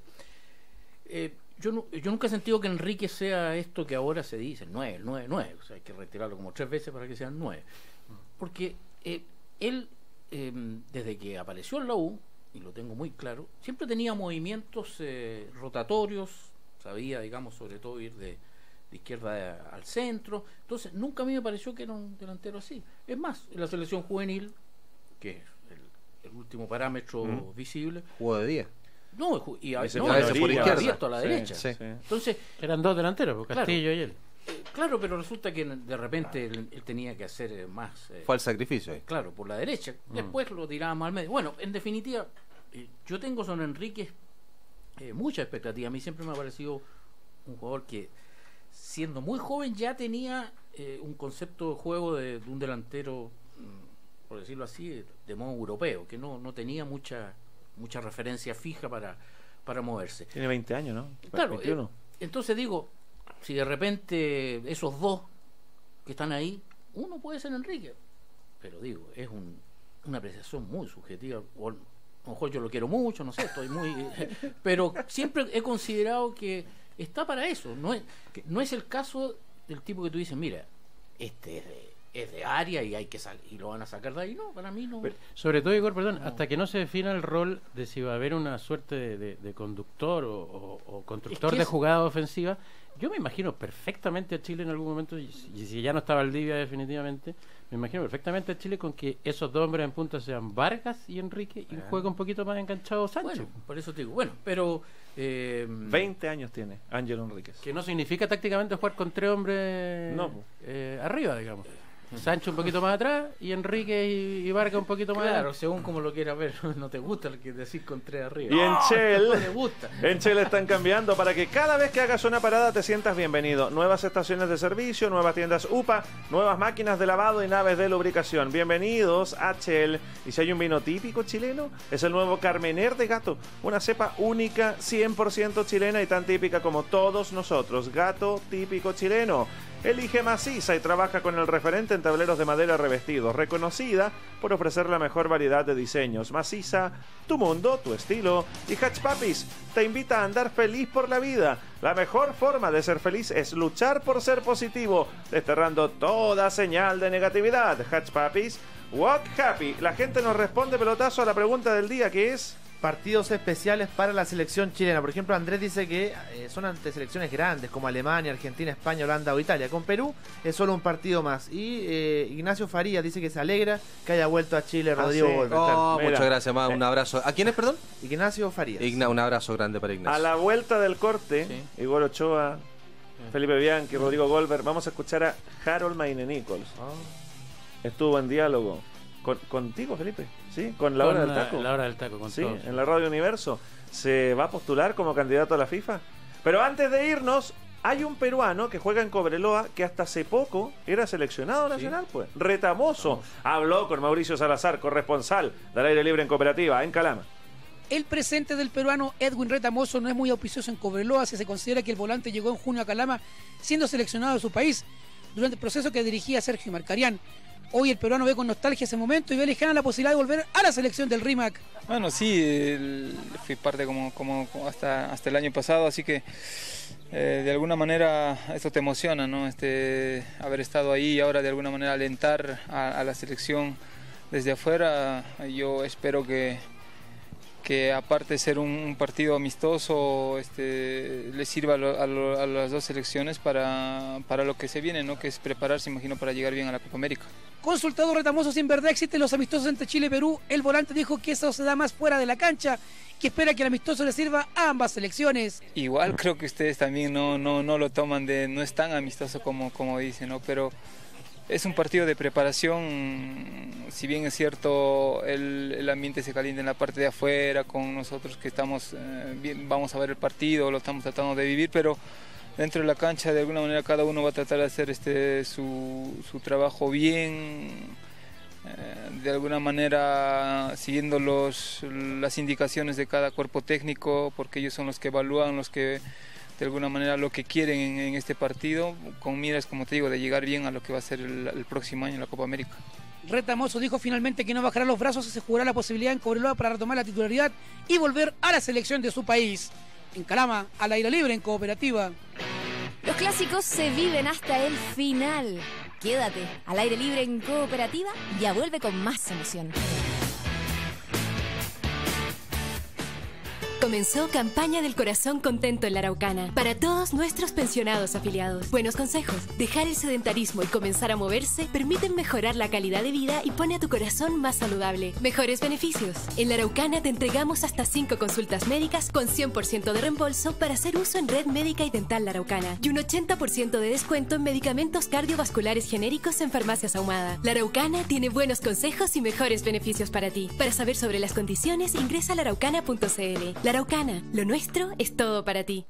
Eh, yo, no, yo nunca he sentido que Enrique sea esto que ahora se dice, nueve, nueve, nueve, o sea, hay que retirarlo como tres veces para que sean nueve, porque eh, él, eh, desde que apareció en la U, y lo tengo muy claro, siempre tenía movimientos eh, rotatorios, sabía, digamos, sobre todo ir de, de izquierda a, al centro, entonces nunca a mí me pareció que era un delantero así. Es más, en la selección juvenil, que es el, el último parámetro mm. visible, jugó de día. No, y a veces no, no, por izquierda, abierto a la sí, derecha. Sí. Entonces, eran dos delanteros, Castillo claro, y él. Eh, claro, pero resulta que de repente él, él tenía que hacer eh, más. Eh, Fue el sacrificio ahí. Claro, por la derecha. Mm. Después lo tirábamos al medio. Bueno, en definitiva, eh, yo tengo sobre Enríquez eh, mucha expectativa. A mí siempre me ha parecido un jugador que, siendo muy joven, ya tenía eh, un concepto de juego de, de un delantero, mm, por decirlo así, de, de modo europeo, que no, no tenía mucha mucha referencia fija para, para moverse. Tiene veinte años, ¿no? Claro, eh, entonces digo, si de repente esos dos que están ahí, uno puede ser Enrique, pero digo, es un, una apreciación muy subjetiva, o a lo mejor yo lo quiero mucho, no sé, estoy muy... pero siempre he considerado que está para eso, no es, no es el caso del tipo que tú dices, mira, este es de... es de área y hay que salir y lo van a sacar de ahí. No, para mí no. Pero, sobre todo, Igor, perdón, no. Hasta que no se defina el rol de si va a haber una suerte de, de, de conductor o, o, o constructor es que de es... jugada ofensiva, yo me imagino perfectamente a Chile en algún momento, y, y si ya no está Valdivia definitivamente, me imagino perfectamente a Chile con que esos dos hombres en punta sean Vargas y Enrique y ah. juega un poquito más enganchado Sánchez. Bueno, por eso te digo, bueno, pero... Eh, veinte años tiene Ángelo Enríquez. Que no significa tácticamente jugar con tres hombres no. eh, arriba, digamos. Sancho un poquito más atrás y Enrique y, y Vargas un poquito más Claro, adelante. según como lo quieras ver, no te gusta el que decís con tres arriba. Y en ¡Oh! Shell, No te gusta. en Shell están cambiando para que cada vez que hagas una parada te sientas bienvenido. Nuevas estaciones de servicio, nuevas tiendas U P A, nuevas máquinas de lavado y naves de lubricación. Bienvenidos a Shell. Y si hay un vino típico chileno, es el nuevo Carmener de Gato. Una cepa única, cien por ciento chilena y tan típica como todos nosotros. Gato típico chileno. Elige Maciza y trabaja con el referente en tableros de madera revestidos, reconocida por ofrecer la mejor variedad de diseños. Maciza, tu mundo, tu estilo. Y Hatch Papis te invita a andar feliz por la vida. La mejor forma de ser feliz es luchar por ser positivo, desterrando toda señal de negatividad. Hatch Papis, walk happy. La gente nos responde pelotazo a la pregunta del día, que es... partidos especiales para la selección chilena. Por ejemplo, Andrés dice que eh, son ante selecciones grandes como Alemania, Argentina, España, Holanda o Italia. Con Perú es solo un partido más. Y eh, Ignacio Farías dice que se alegra que haya vuelto a Chile Rodrigo Ah, sí. Golver. Oh, Mira. muchas gracias, más un abrazo. ¿A quién es, perdón? Ignacio Farías. Igna, un abrazo grande para Ignacio. A la vuelta del corte, Sí. Igor Ochoa, Felipe Bianchi, Rodrigo Golver, vamos a escuchar a Harold Mayne Nichols. Estuvo en diálogo con, contigo, Felipe, ¿sí? Con la Con hora del la- taco. la hora del taco, con sí, todos. en la Radio Universo. Se va a postular como candidato a la FIFA. Pero antes de irnos, hay un peruano que juega en Cobreloa que hasta hace poco era seleccionado nacional, pues. Retamoso. Habló con Mauricio Salazar, corresponsal del Aire Libre en Cooperativa, en Calama. El presente del peruano Edwin Retamoso no es muy auspicioso en Cobreloa si se considera que el volante llegó en junio a Calama siendo seleccionado de su país durante el proceso que dirigía Sergio Marcarián. Hoy el peruano ve con nostalgia ese momento y ve lejana la posibilidad de volver a la selección del RIMAC. Bueno, sí, el- fui parte como, como como hasta, hasta el año pasado, así que eh, de alguna manera esto te emociona, ¿no? Este, haber estado ahí y ahora de alguna manera alentar a, a la selección desde afuera. Yo espero que, que aparte de ser un, un partido amistoso, este, le sirva a, lo- a lo- a las dos selecciones para, para lo que se viene, ¿no? Que es prepararse, imagino, para llegar bien a la Copa América. Consultado Retamoso si en verdad existen los amistosos entre Chile y Perú, el volante dijo que eso se da más fuera de la cancha, que espera que el amistoso le sirva a ambas selecciones. Igual creo que ustedes también no, no, no lo toman de, no es tan amistoso como, como dicen, ¿no? Pero es un partido de preparación, si bien es cierto el, el ambiente se calienta en la parte de afuera, con nosotros que estamos, eh, bien, vamos a ver el partido, lo estamos tratando de vivir, pero dentro de la cancha de alguna manera cada uno va a tratar de hacer este su, su trabajo bien, eh, de alguna manera siguiendo los, las indicaciones de cada cuerpo técnico, porque ellos son los que evalúan, los que de alguna manera lo que quieren en, en este partido, con miras, como te digo, de llegar bien a lo que va a ser el, el próximo año en la Copa América. Retamoso dijo finalmente que no bajará los brazos y se jugará la posibilidad en Cobreloa para retomar la titularidad y volver a la selección de su país. En Calama, al aire libre en Cooperativa. Los clásicos se viven hasta el final. Quédate al aire libre en Cooperativa, ya vuelve con más emoción. Comenzó Campaña del Corazón Contento en la Araucana. Para todos nuestros pensionados afiliados. Buenos consejos. Dejar el sedentarismo y comenzar a moverse permiten mejorar la calidad de vida y pone a tu corazón más saludable. Mejores beneficios. En la Araucana te entregamos hasta cinco consultas médicas con cien por ciento de reembolso para hacer uso en Red Médica y Dental La Araucana. Y un ochenta por ciento de descuento en medicamentos cardiovasculares genéricos en Farmacias Ahumada. La Araucana tiene buenos consejos y mejores beneficios para ti. Para saber sobre las condiciones, ingresa a la araucana punto c l. La Araucana, lo nuestro es todo para ti.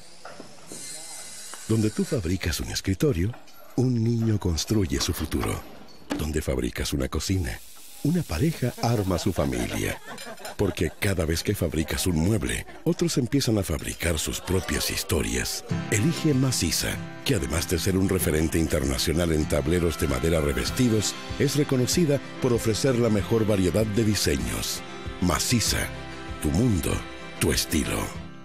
Donde tú fabricas un escritorio, un niño construye su futuro. Donde fabricas una cocina, una pareja arma su familia. Porque cada vez que fabricas un mueble, otros empiezan a fabricar sus propias historias. Elige Maciza, que además de ser un referente internacional en tableros de madera revestidos, es reconocida por ofrecer la mejor variedad de diseños. Maciza, tu mundo, tu estilo.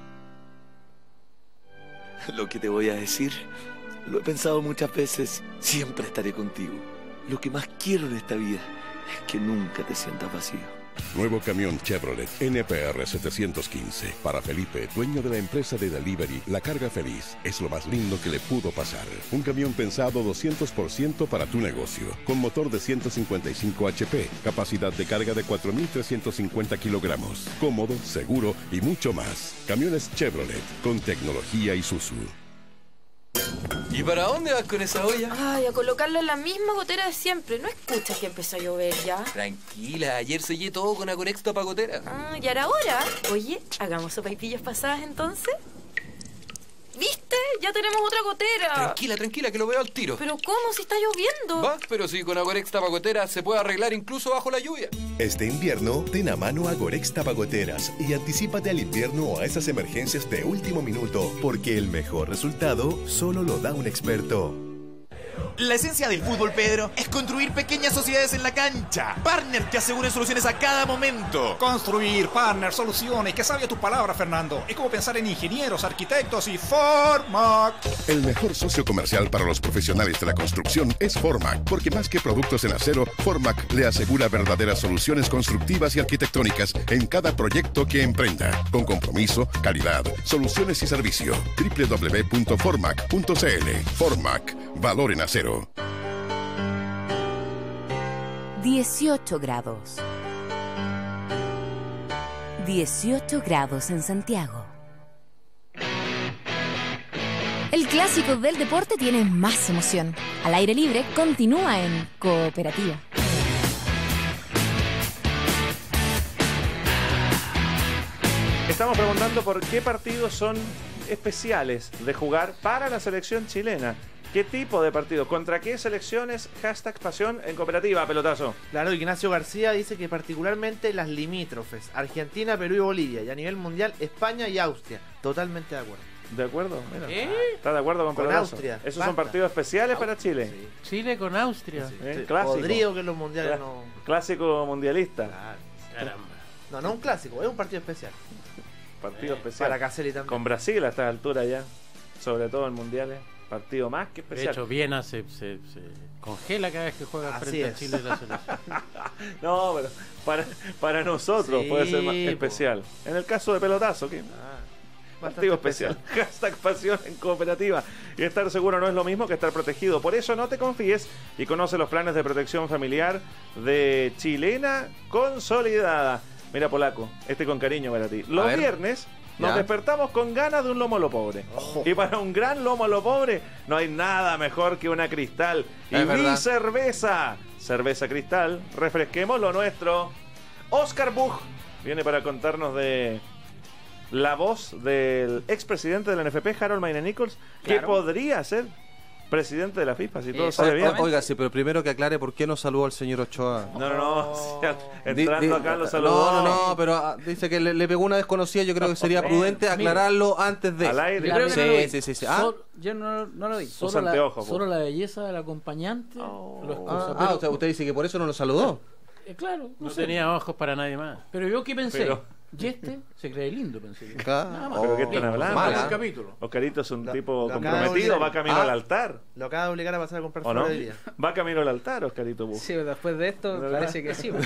Lo que te voy a decir, lo he pensado muchas veces, siempre estaré contigo. Lo que más quiero en esta vida es que nunca te sientas vacío. Nuevo camión Chevrolet N P R setecientos quince. Para Felipe, dueño de la empresa de delivery La Carga Feliz, es lo más lindo que le pudo pasar. Un camión pensado doscientos por ciento para tu negocio. Con motor de ciento cincuenta y cinco H P, capacidad de carga de cuatro mil trescientos cincuenta kilogramos. Cómodo, seguro y mucho más. Camiones Chevrolet con tecnología Isuzu. ¿Y para dónde vas con esa olla? Ay, a colocarla en la misma gotera de siempre. ¿No escuchas que empezó a llover ya? Tranquila, ayer sellé todo con Acorexta pa' gotera. Ah, ¿y ahora ahora? Oye, ¿hagamos sopaipillas pasadas entonces? ¿Viste? Ya tenemos otra gotera. Tranquila, tranquila, que lo veo al tiro. ¿Pero cómo? Si está lloviendo. Va, pero si con Agorex Tapagotera se puede arreglar incluso bajo la lluvia. Este invierno, ten a mano Agorex Tapagoteras y anticípate al invierno o a esas emergencias de último minuto, porque el mejor resultado solo lo da un experto. La esencia del fútbol, Pedro, es construir pequeñas sociedades en la cancha. Partner te asegura soluciones a cada momento. Construir, partner, soluciones. Qué sabia tus palabras, Fernando. Es como pensar en ingenieros, arquitectos y Formac. El mejor socio comercial para los profesionales de la construcción es Formac, porque más que productos en acero, Formac le asegura verdaderas soluciones constructivas y arquitectónicas en cada proyecto que emprenda, con compromiso, calidad, soluciones y servicio. doble u doble u doble u punto formac punto c l. Formac, valor en acero. dieciocho grados. dieciocho grados en Santiago. El clásico del deporte tiene más emoción. Al aire libre continúa en Cooperativa. Estamos preguntando por qué partidos son especiales de jugar para la selección chilena. ¿Qué tipo de partido? ¿Contra qué selecciones? Hashtag pasión en Cooperativa, pelotazo. Claro, Ignacio García dice que particularmente las limítrofes, Argentina, Perú y Bolivia, y a nivel mundial, España y Austria. Totalmente de acuerdo. ¿De acuerdo? Mira. ¿Qué? ¿Está de acuerdo con, Con pelotazo? Austria. Esos Basta. son partidos especiales para Chile. Sí. Chile con Austria. Sí, ¿Eh? sí. Clásico. Podrido que los mundiales Cla- no... Clásico mundialista. Caramba. No, no un clásico, es un partido especial. Partido especial. Para Caselli también. Con Brasil a esta altura ya. Sobre todo en mundiales. Partido más que De especial. hecho, Viena se, se, se congela cada vez que juega Así frente es. a Chile la selección. No, pero para, para nosotros Sí, puede ser más po. especial. En el caso de pelotazo, ¿qué? Partido especial. Hashtag pasión en Cooperativa. Y estar seguro no es lo mismo que estar protegido. Por eso no te confíes y conoce los planes de protección familiar de Chilena Consolidada. Mira, Polaco, este con cariño para ti. Los ver. viernes nos Ya. despertamos con ganas de un lomo a lo pobre. Y para un gran lomo a lo pobre no hay nada mejor que una Cristal. Y Es mi verdad. cerveza. Cerveza Cristal. Refresquemos lo nuestro. Oscar Buch viene para contarnos de la voz del expresidente de la N F P, Harold Mayne Nichols, que Claro. podría ser presidente de la FIFA, si todo sale bien. Oiga, oiga, sí, pero primero que aclare por qué no saludó al señor Ochoa. No, no, no. si al- Di- entrando di- acá lo saludó. No, no, no, pero ah, dice que le, le pegó una desconocida. Yo creo que sería prudente aclararlo antes de. Al aire. Sí, Yo creo que no lo vi. sí, sí, sí. Ah, Sol- yo no, no lo vi. Sus Solo, la, anteojos, po. solo la belleza del acompañante lo excusa. ah, pero- ah, usted, usted dice que por eso no lo saludó. eh, claro, no, No sé. tenía ojos para nadie más. Pero yo qué pensé. Pero- Y este se cree lindo, pensé. yo. Acá. Nada más. ¿Pero qué están Listo, hablando? se acabó Mala. el capítulo. Oscarito es un Lo- tipo lo acaba de comprometido, obligar. va camino Ah. al altar. Lo acaba de obligar a pasar a comprar ¿O no? flores hoy día. Va camino al altar, Oscarito Buch. Sí, después de esto ¿Verdad? parece que sí.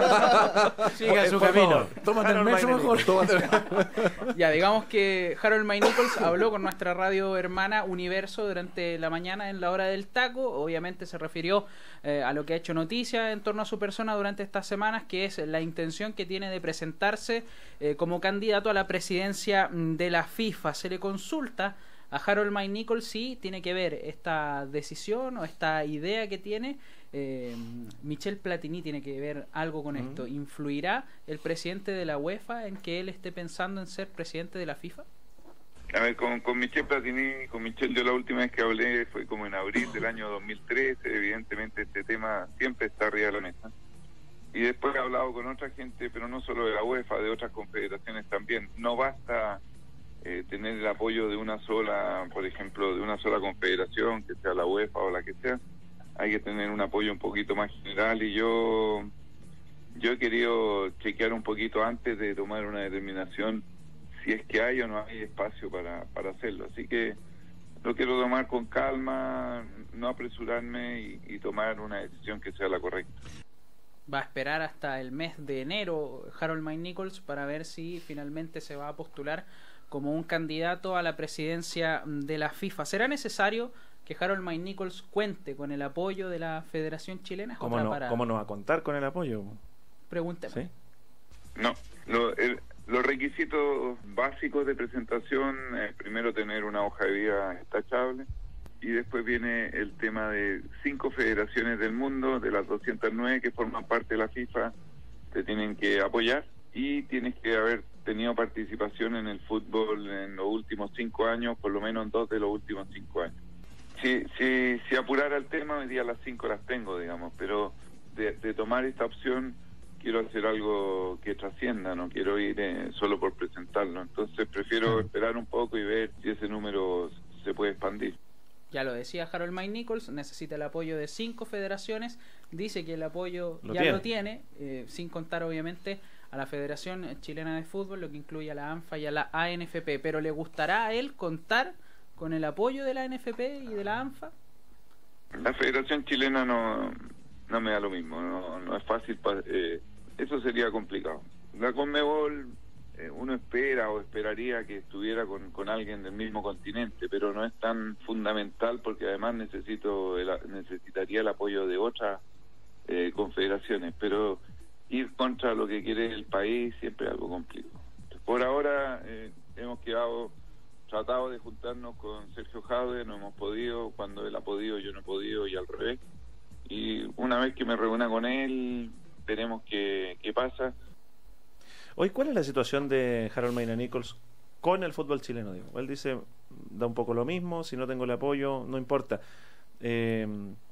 Siga su Por camino. favor, Tómate el Harold metro Mayne mejor. Nichols. Ya, digamos que Harold May Nichols habló con nuestra radio hermana Universo durante la mañana en la hora del taco. Obviamente se refirió eh, a lo que ha hecho noticia en torno a su persona durante estas semanas, que es la intención que tiene de presentarse eh, como candidato a la presidencia mm, de la FIFA. Se le consulta a Harold May Nichols si tiene que ver esta decisión o esta idea que tiene. Eh, Michel Platini tiene que ver algo con esto. ¿Influirá el presidente de la UEFA en que él esté pensando en ser presidente de la FIFA? A ver, con, con Michel Platini, con Michel yo la última vez que hablé fue como en abril del año dos mil trece, evidentemente este tema siempre está arriba de la mesa. Y después he hablado con otra gente, pero no solo de la UEFA, de otras confederaciones también. No basta eh, tener el apoyo de una sola, por ejemplo, de una sola confederación, que sea la UEFA o la que sea. Hay que tener un apoyo un poquito más general y yo, yo he querido chequear un poquito antes de tomar una determinación si es que hay o no hay espacio para, para hacerlo. Así que lo quiero tomar con calma, no apresurarme y, y tomar una decisión que sea la correcta. Va a esperar hasta el mes de enero Harold May Nichols para ver si finalmente se va a postular como un candidato a la presidencia de la FIFA. ¿Será necesario que Harold May Nichols cuente con el apoyo de la Federación Chilena? Es ¿Cómo otra no, parada. ¿Cómo no va a contar con el apoyo? Pregúnteme. ¿Sí? No, lo, el- los requisitos básicos de presentación es primero tener una hoja de vida tachable, y después viene el tema de cinco federaciones del mundo, de las doscientas nueve que forman parte de la FIFA, te tienen que apoyar, y tienes que haber tenido participación en el fútbol en los últimos cinco años, por lo menos en dos de los últimos cinco años. Si, si, si apurara el tema, hoy día las cinco las tengo, digamos, pero de, de tomar esta opción quiero hacer algo que trascienda, no quiero ir eh, solo por presentarlo, entonces prefiero esperar un poco y ver si ese número se puede expandir. Ya lo decía Harold Mike Nichols, necesita el apoyo de cinco federaciones, dice que el apoyo Lo ya tiene. lo tiene, eh, sin contar obviamente a la Federación Chilena de Fútbol, lo que incluye a la ANFA y a la A N F P, pero ¿le gustará a él contar con el apoyo de la A N F P y de la ANFA? La Federación Chilena no, no me da lo mismo, no, no es fácil, pa- eh, eso sería complicado. La Conmebol, eh, uno espera o esperaría que estuviera con, con alguien del mismo continente, pero no es tan fundamental porque además necesito el, necesitaría el apoyo de otras eh, confederaciones, pero ir contra lo que quiere el país siempre es algo complicado. Por ahora eh, hemos quedado, tratado de juntarnos con Sergio Jaude, no hemos podido, cuando él ha podido yo no he podido y al revés, y una vez que me reúna con él veremos qué, qué pasa. Hoy, ¿cuál es la situación de Harold Mayna Nichols con el fútbol chileno? Digo? Él dice, da un poco lo mismo, si no tengo el apoyo, no importa. Eh,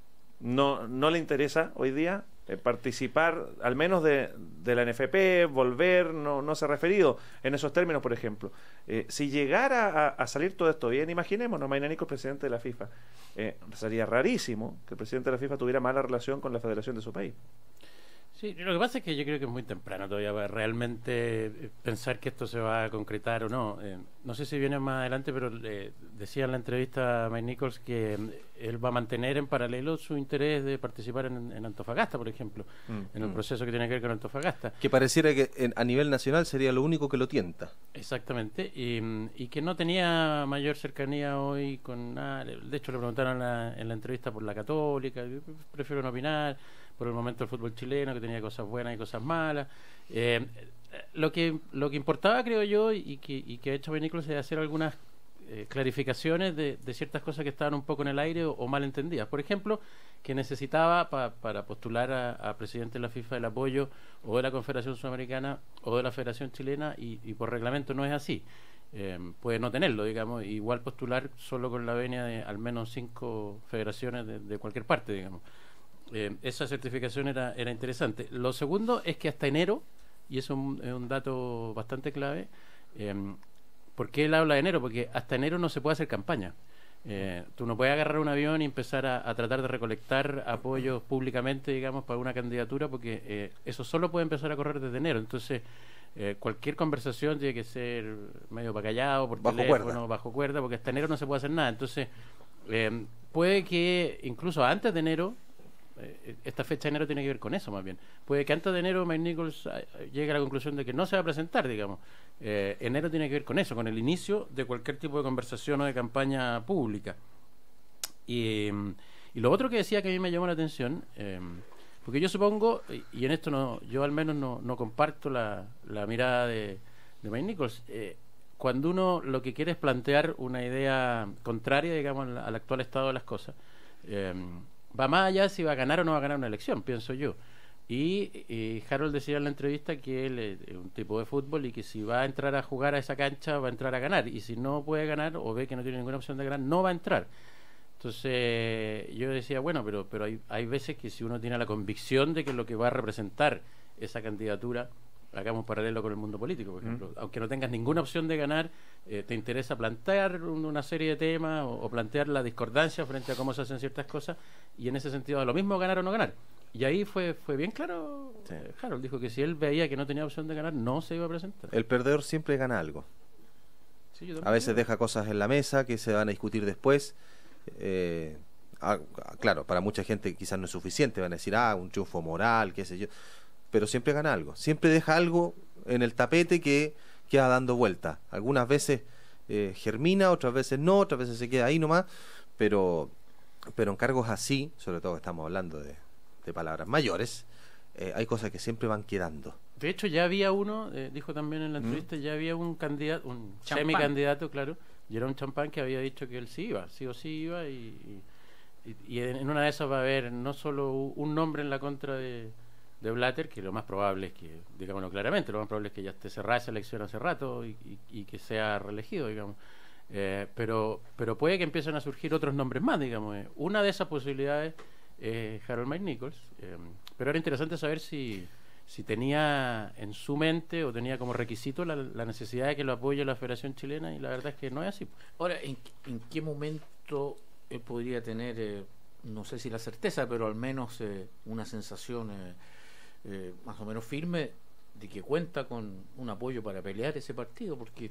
no, no le interesa hoy día eh, participar, al menos de, de la N F P, volver, no, no se ha referido en esos términos, por ejemplo. Eh, si llegara a, a salir todo esto bien, imaginémonos, Mayna Nichols, presidente de la FIFA, eh, sería rarísimo que el presidente de la FIFA tuviera mala relación con la federación de su país. Sí, lo que pasa es que yo creo que es muy temprano todavía para realmente pensar que esto se va a concretar o no. Eh, no sé si viene más adelante, pero eh, decía en la entrevista a Mike Nichols que eh, él va a mantener en paralelo su interés de participar en, en Antofagasta, por ejemplo, mm, en el mm. proceso que tiene que ver con Antofagasta. Que pareciera que en, a nivel nacional sería lo único que lo tienta. Exactamente, y, y que no tenía mayor cercanía hoy con nada. De hecho, le preguntaron en la, en la entrevista por la Católica, prefiero no opinar. Por el momento el fútbol chileno, que tenía cosas buenas y cosas malas. Eh, lo que lo que importaba, creo yo, y que, y que ha hecho Nichols es hacer algunas eh, clarificaciones de, de ciertas cosas que estaban un poco en el aire o, o mal entendidas. Por ejemplo, que necesitaba pa, para postular a, a presidente de la FIFA el apoyo o de la Confederación Sudamericana o de la Federación Chilena, y, y por reglamento no es así. Eh, puede no tenerlo, digamos, igual postular solo con la venia de al menos cinco federaciones de, de cualquier parte, digamos. Eh, esa certificación era, era interesante. Lo segundo es que hasta enero, y eso es un, es un dato bastante clave, eh, ¿por qué él habla de enero? Porque hasta enero no se puede hacer campaña. Eh, tú no puedes agarrar un avión y empezar a, a tratar de recolectar apoyos públicamente, digamos, para una candidatura, porque eh, eso solo puede empezar a correr desde enero. Entonces, eh, cualquier conversación tiene que ser medio para callado, por bajo teléfono, cuerda. bajo cuerda, porque hasta enero no se puede hacer nada. Entonces, eh, puede que incluso antes de enero, esta fecha de enero tiene que ver con eso más bien. Puede que antes de enero Mike Nichols llegue a la conclusión de que no se va a presentar, digamos. Eh, enero tiene que ver con eso, con el inicio de cualquier tipo de conversación o de campaña pública. Y, y lo otro que decía que a mí me llamó la atención, eh, porque yo supongo, y en esto no, yo al menos no, no comparto la, la mirada de, de Mike Nichols, eh, cuando uno lo que quiere es plantear una idea contraria, digamos, al, al actual estado de las cosas, eh, va más allá si va a ganar o no va a ganar una elección, pienso yo. Y, y Harold decía en la entrevista que él es un tipo de fútbol y que si va a entrar a jugar a esa cancha va a entrar a ganar, y si no puede ganar o ve que no tiene ninguna opción de ganar, no va a entrar. Entonces yo decía, bueno, pero pero hay, hay veces que si uno tiene la convicción de que lo que va a representar esa candidatura, hagamos un paralelo con el mundo político, por ejemplo, mm. aunque no tengas ninguna opción de ganar, eh, te interesa plantear un, una serie de temas o, o plantear la discordancia frente a cómo se hacen ciertas cosas, y en ese sentido lo mismo ganar o no ganar. Y ahí fue fue bien claro, sí. eh, Harold dijo que si él veía que no tenía opción de ganar, no se iba a presentar. El perdedor siempre gana algo. Sí, a veces deja cosas en la mesa que se van a discutir después. Eh, ah, claro, para mucha gente quizás no es suficiente, van a decir, ah, un triunfo moral, qué sé yo, pero siempre gana algo, siempre deja algo en el tapete que queda dando vuelta. Algunas veces eh, germina, otras veces no, otras veces se queda ahí nomás, pero pero en cargos así, sobre todo que estamos hablando de, de palabras mayores, eh, hay cosas que siempre van quedando. De hecho ya había uno, eh, dijo también en la entrevista, ¿Mm? ya había un candidato, un semicandidato, claro, Jerome Champagne, que había dicho que él sí iba, sí o sí iba, y, y, y en una de esas va a haber no solo un nombre en la contra de, de Blatter, que lo más probable es que, digámoslo claramente, lo más probable es que ya esté cerrada esa elección hace rato y, y, y que sea reelegido, digamos. Eh, pero, pero puede que empiecen a surgir otros nombres más, digamos. Eh. Una de esas posibilidades es Harold Mike Nichols, eh, pero era interesante saber si, si tenía en su mente o tenía como requisito la, la necesidad de que lo apoye la Federación Chilena, y la verdad es que no es así. Ahora, ¿en, en qué momento él podría tener, eh, no sé si la certeza, pero al menos eh, una sensación eh, eh, más o menos firme de que cuenta con un apoyo para pelear ese partido? Porque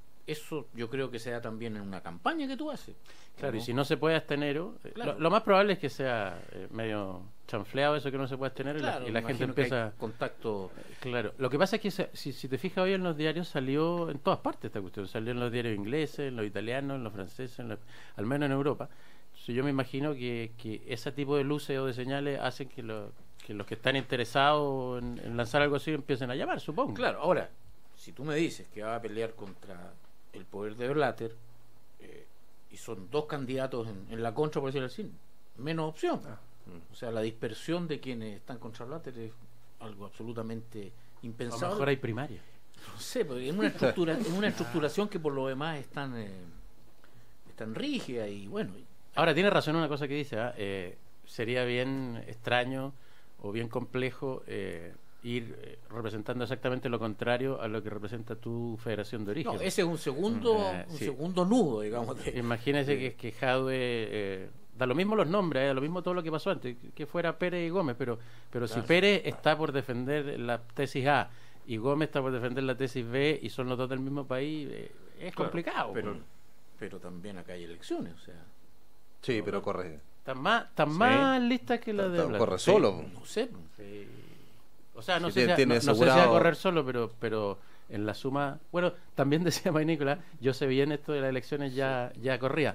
eso yo creo que se da también en una campaña que tú haces. Claro, ¿no? Y si no se puede hasta enero, eh, Claro. lo, lo más probable es que sea eh, medio chanfleado eso, que no se puede hasta enero, Claro, y la, y la me gente imagino que empieza... hay contacto. Claro, lo que pasa es que se- si, si te fijas hoy en los diarios, salió en todas partes esta cuestión, salió en los diarios ingleses, en los italianos, en los franceses, en la- al menos en Europa. Entonces yo me imagino que, que ese tipo de luces o de señales hacen que, lo- que los que están interesados en, en lanzar algo así empiecen a llamar, supongo. Claro, ahora, si tú me dices que va a pelear contra el poder de Blatter, eh, y son dos candidatos en, en la contra, por decirlo así, menos opción. O sea, la dispersión de quienes están contra Blatter es algo absolutamente impensable. A lo mejor hay primaria. No sé, porque en una estructura, en una estructuración que por lo demás es tan, eh, es tan rígida y bueno. Ahora, tiene razón una cosa que dice, ¿ah? Eh, sería bien extraño o bien complejo eh, ir eh, representando exactamente lo contrario a lo que representa tu federación de origen. No, ese es un segundo, Eh, un sí. segundo nudo, digamos. de- Imagínese de- que, que Jadwe, eh, da lo mismo los nombres, eh, da lo mismo todo lo que pasó antes, que fuera Pérez y Gómez, pero, pero Claro. si Pérez está por defender la tesis A y Gómez está por defender la tesis B y son los dos del mismo país, eh, es Claro, complicado. pero, pues. pero también acá hay elecciones, o sea. Sí, pero corre. Están más, están Sí. más listas que las de Está- Blatter. corre solo. No sé. Sí. O sea, no Si sé, tiene- si, tiene no, no sé si asegurado- va a correr solo, pero pero en la suma... Bueno, también decía May Nicolás, yo sé bien esto de las elecciones, ya, ya corría.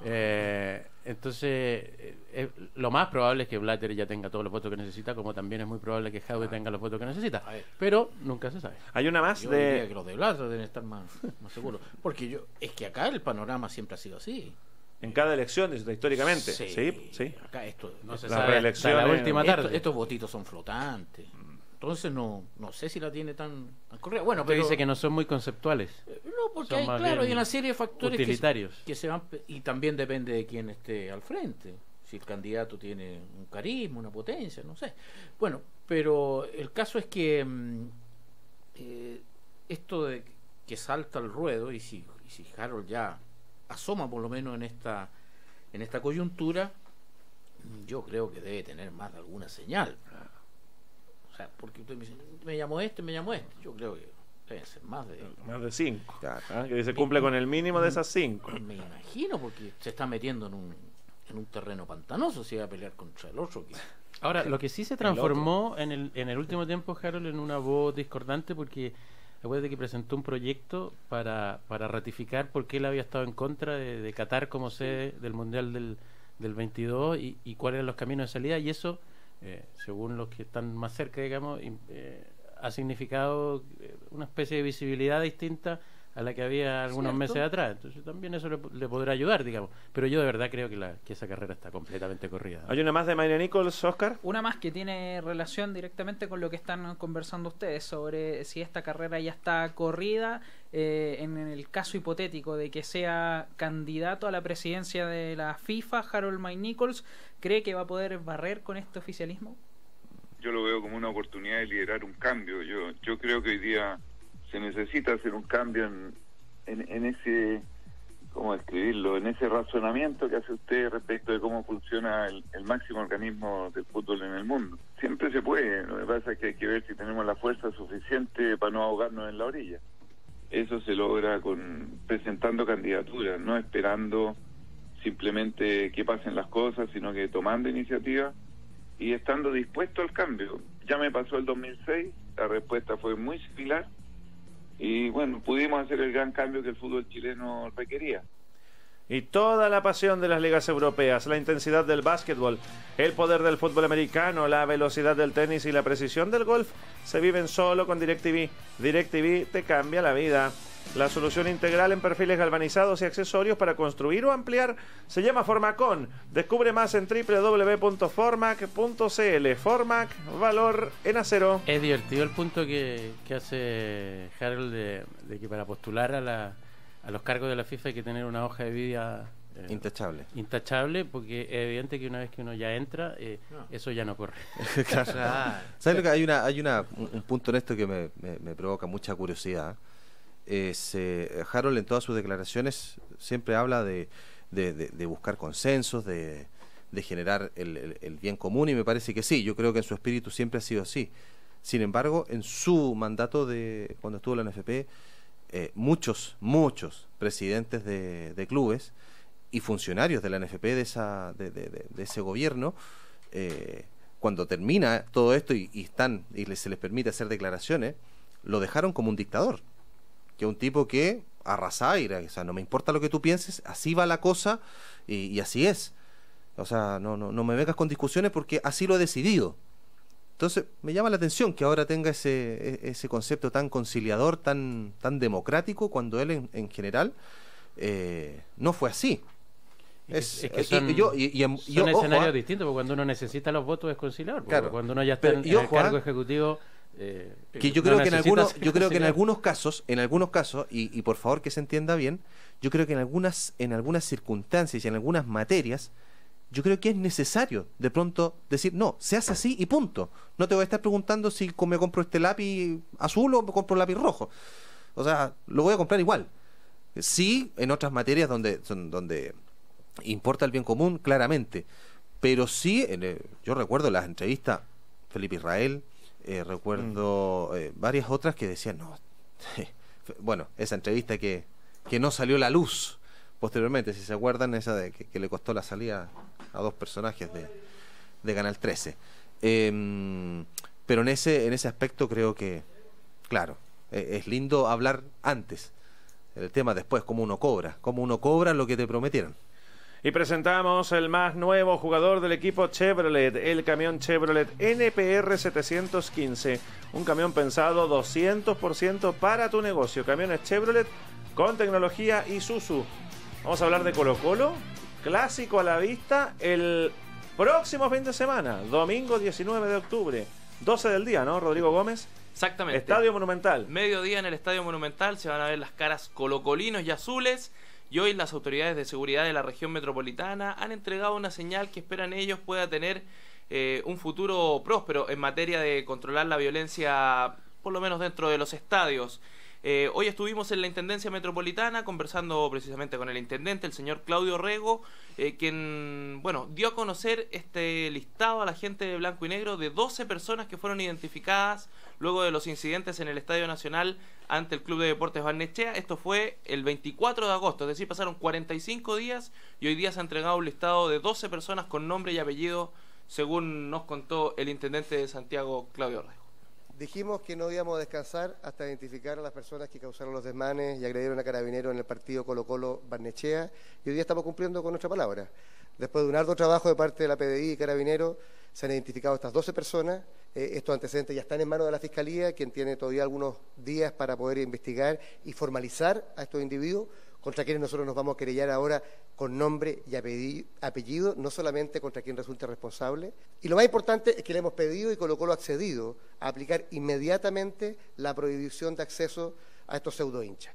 Eh, entonces, eh, eh, lo más probable es que Blatter ya tenga todos los votos que necesita, como también es muy probable que Jadwe tenga los votos que necesita. Pero nunca se sabe. Hay una más Yo de... diría que los de Blatter deben estar más, más seguros. Porque yo es que acá el panorama siempre ha sido así. En cada elección, históricamente. Sí. Sí, sí. Acá esto, No se Las sabe reelecciones- hasta la última Esto- tarde. estos votitos son flotantes. Entonces no, no sé si la tiene tan, tan correcta. Bueno, Usted pero dice que no son muy conceptuales. no, porque son hay, más claro, bien hay una serie de factores que se- utilitarios. que se van pe- y también depende de quién esté al frente. Si el candidato tiene un carisma, una potencia, no sé. Bueno, pero el caso es que mm, eh, esto de que salta al ruedo, y si, y si Harold ya asoma por lo menos en esta en esta coyuntura, yo creo que debe tener más de alguna señal. O sea, porque usted me dice, me llamó este, me llamó este. Yo creo que deben ser más de... Más de cinco. ¿ah? Que se cumple con el mínimo de esas cinco. Me imagino, porque se está metiendo en un, en un terreno pantanoso si va a pelear contra el otro. Que... Ahora, lo que sí se transformó en el, en el último tiempo, Harold, en una voz discordante, porque acuérdate que presentó un proyecto para, para ratificar por qué él había estado en contra de, de Qatar como sede del Mundial del, del veintidós y, y cuáles eran los caminos de salida, y eso, eh, según los que están más cerca, digamos, im- eh, ha significado eh, una especie de visibilidad distinta a la que había algunos Cierto. meses atrás. Entonces también eso le, le podrá ayudar, digamos. Pero yo de verdad creo que, la, que esa carrera está completamente corrida. Hay una más de Mayra Nichols, Oscar. Una más que tiene relación directamente con lo que están conversando ustedes sobre si esta carrera ya está corrida, eh, en el caso hipotético de que sea candidato a la presidencia de la FIFA, Harold Mike Nichols, ¿cree que va a poder barrer con este oficialismo? Yo lo veo como una oportunidad de liderar un cambio. Yo yo creo que hoy día se necesita hacer un cambio en, en, en ese, ¿cómo describirlo? En ese razonamiento que hace usted respecto de cómo funciona el, el máximo organismo del fútbol en el mundo. Siempre se puede, lo que pasa es que hay que ver si tenemos la fuerza suficiente para no ahogarnos en la orilla. Eso se logra con presentando candidaturas, no esperando simplemente que pasen las cosas, sino que tomando iniciativa y estando dispuesto al cambio. Ya me pasó el dos mil seis, la respuesta fue muy similar y bueno, pudimos hacer el gran cambio que el fútbol chileno requería. Y toda la pasión de las ligas europeas, la intensidad del básquetbol, el poder del fútbol americano, la velocidad del tenis y la precisión del golf se viven solo con DirecTV. DirecTV te cambia la vida. La solución integral en perfiles galvanizados y accesorios para construir o ampliar se llama Formacon. Descubre más en doble u doble u doble u punto formac punto c l. Formac, valor en acero. Es divertido el punto que, que hace Harold de, de que para postular a, la, a los cargos de la FIFA hay que tener una hoja de vida eh, intachable. Intachable, porque es evidente que una vez que uno ya entra, eh, no. eso ya no corre. Claro. ¿Sabes lo que hay una hay una un, un punto en esto que me, me, me provoca mucha curiosidad? Es, eh, Harold en todas sus declaraciones siempre habla de, de, de, de buscar consensos, de, de generar el, el, el bien común, y me parece que sí, yo creo que en su espíritu siempre ha sido así. Sin embargo, en su mandato de cuando estuvo en la N F P, eh, muchos, muchos presidentes de, de clubes y funcionarios de la N F P de, esa, de, de, de, de ese gobierno, eh, cuando termina todo esto y, y, están, y les, se les permite hacer declaraciones, lo dejaron como un dictador. Que un tipo que arrasaba y era, o sea, no me importa lo que tú pienses, así va la cosa y, y así es. O sea, no, no, no me vengas con discusiones porque así lo he decidido. Entonces, me llama la atención que ahora tenga ese, ese concepto tan conciliador, tan, tan democrático, cuando él en, en general eh, no fue así. Es, es que son, y, yo, y, y, son yo, escenarios ojo, distintos, porque cuando uno necesita los votos es conciliador. Claro, cuando uno ya está en, en el cargo ejecutivo... Eh, que yo creo no que en algunos yo creo que en algunos casos en algunos casos y, y por favor que se entienda bien, yo creo que en algunas en algunas circunstancias y en algunas materias yo creo que es necesario de pronto decir no, se hace así y punto. No te voy a estar preguntando si me compro este lápiz azul o me compro lápiz rojo. O sea, lo voy a comprar igual. Sí, en otras materias donde son, donde importa el bien común, claramente, pero sí en el, yo recuerdo las entrevistas Felipe Israel. Eh, recuerdo eh, varias otras que decían, no, bueno, esa entrevista que, que no salió a la luz posteriormente, si se acuerdan, esa de que, que le costó la salida a dos personajes de, de Canal trece. Eh, pero en ese, en ese aspecto creo que, claro, eh, es lindo hablar antes, el tema después, cómo uno cobra, cómo uno cobra lo que te prometieron. Y presentamos el más nuevo jugador del equipo Chevrolet, el camión Chevrolet N P R setecientos quince. Un camión pensado doscientos por ciento para tu negocio. Camiones Chevrolet con tecnología Isuzu. Vamos a hablar de Colo Colo. Clásico a la vista el próximo fin de semana, domingo diecinueve de octubre. doce del día, ¿no, Rodrigo Gómez? Exactamente. Estadio Monumental. Mediodía en el Estadio Monumental se van a ver las caras colocolinos y azules. Y hoy las autoridades de seguridad de la región metropolitana han entregado una señal que esperan ellos pueda tener eh, un futuro próspero en materia de controlar la violencia, por lo menos dentro de los estadios. Eh, hoy estuvimos en la Intendencia Metropolitana conversando precisamente con el intendente, el señor Claudio Rego, eh, quien bueno dio a conocer este listado a la gente de blanco y negro de doce personas que fueron identificadas luego de los incidentes en el Estadio Nacional ante el Club de Deportes Barnechea. Esto fue el veinticuatro de agosto, es decir, pasaron cuarenta y cinco días y hoy día se ha entregado un listado de doce personas con nombre y apellido, según nos contó el intendente de Santiago, Claudio Rego. Dijimos que no íbamos a descansar hasta identificar a las personas que causaron los desmanes y agredieron a Carabineros en el partido Colo-Colo Barnechea, y hoy día estamos cumpliendo con nuestra palabra. Después de un arduo trabajo de parte de la P D I y Carabineros, se han identificado estas doce personas. Eh, estos antecedentes ya están en manos de la Fiscalía, quien tiene todavía algunos días para poder investigar y formalizar a estos individuos, contra quienes nosotros nos vamos a querellar ahora con nombre y apellido, no solamente contra quien resulte responsable. Y lo más importante es que le hemos pedido y Colo Colo ha accedido a aplicar inmediatamente la prohibición de acceso a estos pseudo hinchas.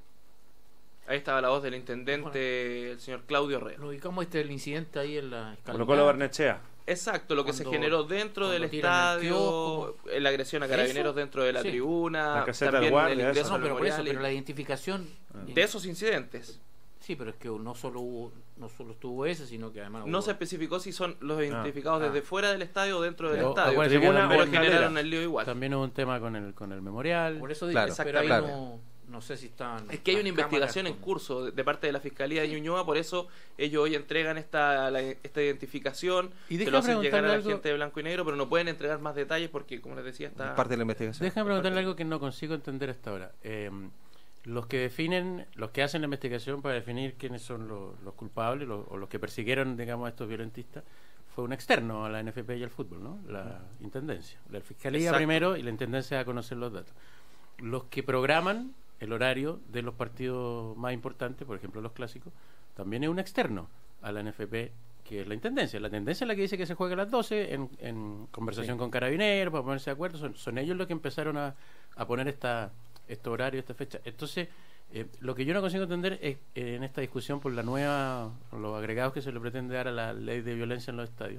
Ahí estaba la voz del intendente, el señor Claudio Rego. Lo ubicamos este el incidente ahí en la escalera. Colo Colo Barnechea. Exacto, lo que Cuando- se generó dentro del cuando tiran el estadio, kiosco. la agresión a Carabineros ¿Eso? dentro de la Sí. tribuna, La caseta del también guardia, el eso. ingreso No, al pero por eso, memorial y- pero la identificación de esos incidentes. Sí, pero es que no solo hubo, no solo estuvo ese, sino que además No hubo... se especificó si son los Ah, identificados ah. desde fuera del estadio o dentro del Pero estadio. acuérdense que Tribuna, también- pero generaron el lío igual. También hubo un tema con el con el memorial. Por eso digo, Claro, pero ahí claro. no, no sé si estaban... Es que hay una las investigación en cámaras curso de, de parte de la Fiscalía de Ñuñoa, por eso ellos hoy entregan esta, la- esta identificación, Y se deja lo hacen llegar a la preguntarle algo- gente de blanco y negro, pero no pueden entregar más detalles porque, como les decía, está... Parte de la investigación. Déjame preguntarle algo que no consigo entender hasta ahora. Eh, los que definen, los que hacen la investigación para definir quiénes son los, los culpables los, o los que persiguieron, digamos, a estos violentistas, fue un externo a la N F P y al fútbol, ¿no? La Intendencia. La Fiscalía Exacto. primero y la Intendencia a conocer los datos. Los que programan el horario de los partidos más importantes, por ejemplo los clásicos, también es un externo a la N F P, que es la Intendencia. La Intendencia es la que dice que se juegue a las doce en, en conversación Sí. con Carabineros, para ponerse de acuerdo. Son, son ellos los que empezaron a, a poner esta este horario, esta fecha. Entonces, eh, lo que yo no consigo entender es eh, en esta discusión por la nueva, por los agregados que se le pretende dar a la ley de violencia en los estadios,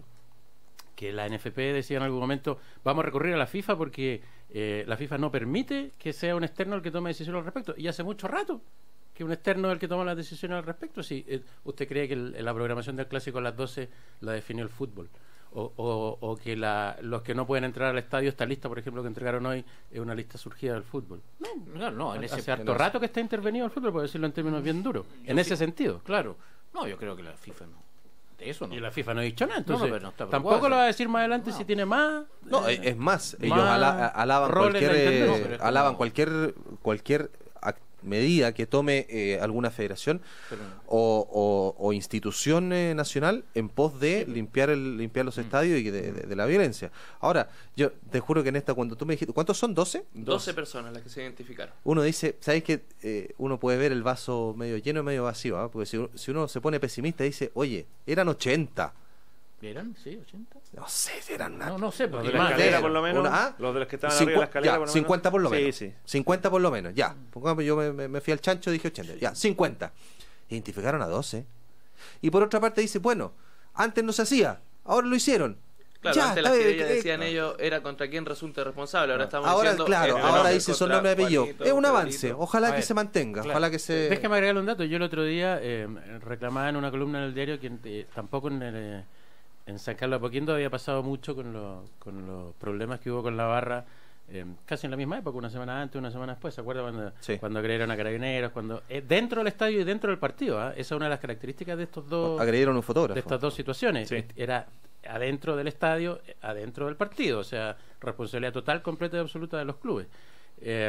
que la N F P decía en algún momento, vamos a recurrir a la FIFA porque eh, la FIFA no permite que sea un externo el que tome decisiones al respecto. Y hace mucho rato que un externo es el que toma las decisiones al respecto. Si eh, usted cree que el, la programación del clásico a las doce la definió el fútbol, o, o, o que la, los que no pueden entrar al estadio, esta lista, por ejemplo, que entregaron hoy, es una lista surgida del fútbol. No, no, no, en Hace ese harto rato que está intervenido el fútbol, por decirlo en términos bien duros. En Yo ese sí- sentido. Claro. No, yo creo que la FIFA no. De eso no. Y la FIFA no ha dicho nada, No, no, entonces pero no está tampoco preocupada. lo va a decir más adelante si tiene más. No, eh, es más, ellos más ala- alaban rol en cualquier, la eh, intendencia. No, pero es como- alaban cualquier cualquier ac- medida que tome eh, alguna federación Pero- o, o- o institución eh, nacional en pos de limpiar el limpiar los estadios y de, de- de la violencia. Ahora, yo te juro que en esta, cuando tú me dijiste, ¿cuántos son? ¿doce? doce personas las que se identificaron. Uno dice, ¿sabes qué? Eh, uno puede ver el vaso medio lleno y medio vacío, ¿ah? Porque si, uno- si uno se pone pesimista dice, oye, eran ochenta. ¿Eran? ¿Sí? ¿ochenta? No sé, eran No, no sé, Los porque de la más. escalera, por lo menos. Una- ¿ah? Los de los que estaban arriba de la Cincua- escalera, ya, por lo menos. cincuenta por lo Sí, menos. sí. cincuenta por lo menos, ya. Pongamos, yo me, me- me fui al chancho y dije ochenta. Ya, cincuenta. Identificaron a doce. Y por otra parte dice, bueno, antes no se hacía, ahora lo hicieron. Claro, Ya, antes las está que bien, ellas eh, decían ellos era contra quien resulte responsable. Ahora estamos Ahora, diciendo claro, este ahora nombre dice son contra nombre y apellido. Juanito, Es un Pedrito. avance, ojalá A que ver, se mantenga, claro. ojalá que se... Déjeme agregarle un dato. Yo el otro día eh, reclamaba en una columna en el diario que eh, tampoco en, el, eh, en San Carlos de Apoquindo había pasado mucho con, lo- con los problemas que hubo con la barra, eh, casi en la misma época, una semana antes, una semana después. ¿Se acuerda cuando, Sí. cuando agredieron a Carabineros? Cuando, eh, dentro del estadio y dentro del partido. ¿ah? Esa es una de las características de estos dos, Agredieron a un fotógrafo. de estas dos situaciones. Sí. Era adentro del estadio, eh, adentro del partido. O sea, responsabilidad total, completa y absoluta de los clubes. Eh,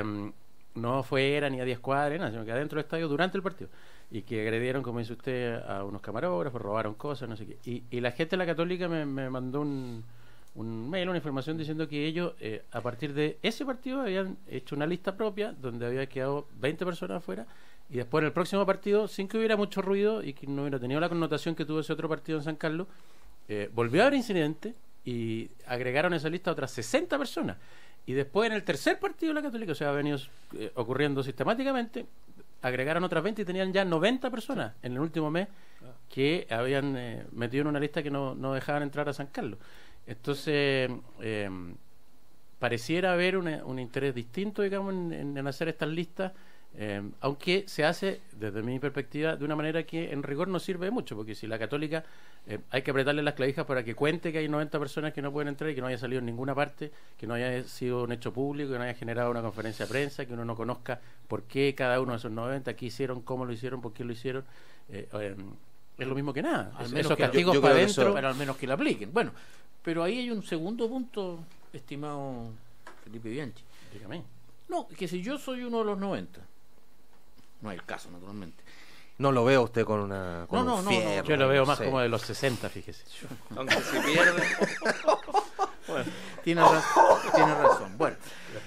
no fuera ni a diez cuadras, nada, sino que adentro del estadio durante el partido. Y que agredieron, como dice usted, a unos camarógrafos, robaron cosas, no sé qué. Y, y la gente de la Católica me, me mandó un, un mail, una información diciendo que ellos, eh, a partir de ese partido, habían hecho una lista propia donde había quedado veinte personas afuera. Y después en el próximo partido, sin que hubiera mucho ruido y que no hubiera tenido la connotación que tuvo ese otro partido en San Carlos, eh, volvió a haber incidente y agregaron a esa lista otras sesenta personas. Y después en el tercer partido de la Católica, o sea, ha venido eh, ocurriendo sistemáticamente, agregaron otras veinte y tenían ya noventa personas en el último mes que habían eh, metido en una lista que no, no dejaban entrar a San Carlos. Entonces, eh, pareciera haber una- un interés distinto, digamos, en, en- en hacer estas listas, eh, aunque se hace, desde mi perspectiva, de una manera que en rigor no sirve de mucho, porque si la Católica eh, hay que apretarle las clavijas para que cuente que hay noventa personas que no pueden entrar y que no haya salido en ninguna parte, que no haya sido un hecho público, que no haya generado una conferencia de prensa, que uno no conozca por qué cada uno de esos noventa, qué hicieron, cómo lo hicieron, por qué lo hicieron. eh, eh, es lo mismo que nada. Al Es- menos esos que, castigos yo para creo que eso- adentro. pero al menos que la apliquen. Bueno, pero ahí hay un segundo punto, estimado Felipe Bianchi. Dígame. No, que si yo soy uno de los noventa, no hay el caso, naturalmente. No lo veo usted con una con No, un no, no, fierro, Yo lo veo no más sé. como de los sesenta, fíjese. Aunque si pierde. Bueno, tiene, ra- tiene razón. Bueno,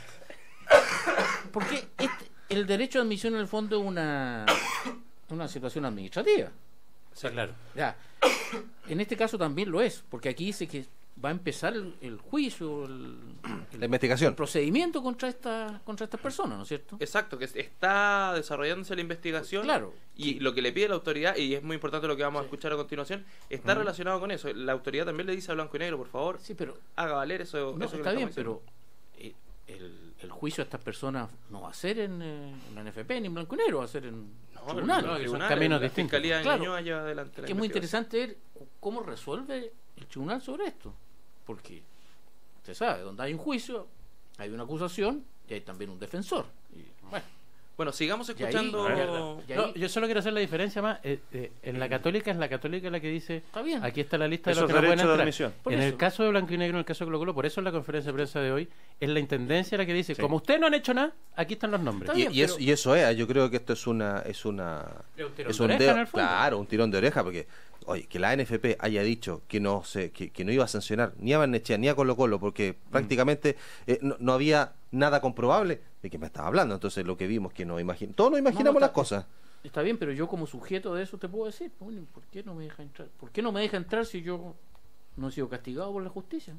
porque este- el derecho de admisión en el fondo es una, una situación administrativa. Sí, claro. Ya. En este caso también lo es, porque aquí dice que va a empezar el, el juicio, el, el- La investigación. el procedimiento contra esta, contra estas personas, ¿no es cierto? Exacto, que está desarrollándose la investigación. Claro. Y lo que le pide la autoridad, y es muy importante lo que vamos a escuchar a continuación, está Ujú. relacionado con eso. La autoridad también le dice a blanco y negro, por favor, Sí, pero haga valer eso. no, eso que está le bien, estamos pero eh, el, el juicio a estas personas no va a ser en, eh, en la N F P ni en blanco y negro, va a ser en No, tribunales. no, que son tribunales, caminos la distintos. Fiscalía de Claro. Ñuñoa lleva adelante la Que es muy investigación. interesante ver cómo resuelve el tribunal sobre esto, porque usted sabe, donde hay un juicio, hay una acusación y hay también un defensor. Y, bueno, Bueno, sigamos y ahí- escuchando. y ahí- No, yo solo quiero hacer la diferencia más. eh, eh, en la Católica es la Católica la que dice: Está bien. aquí está la lista de Eso los es que no pueden derecho de entrar. admisión. Por En el eso. caso de Blanco y Negro, en el caso de Colo Colo, por eso en la conferencia de prensa de hoy es la intendencia la que dice: Sí. como ustedes no han hecho nada, aquí están los nombres. Está Y, bien, y eso, pero- y eso es, yo creo que esto es una es una Es un tirón es de un oreja, dedo- en el fondo. claro, un tirón de oreja, porque oye, que la N F P haya dicho que no se que, que no iba a sancionar ni a Barnechea ni a Colo Colo porque Mm. prácticamente eh, no, no había nada comprobable, ¿de qué me estaba hablando? Entonces lo que vimos que no imagin... todos nos imaginamos No, no, las está- cosas. Está bien, pero yo como sujeto de eso te puedo decir, bueno, ¿por qué no me deja entrar? ¿Por qué no me deja entrar si yo no he sido castigado por la justicia?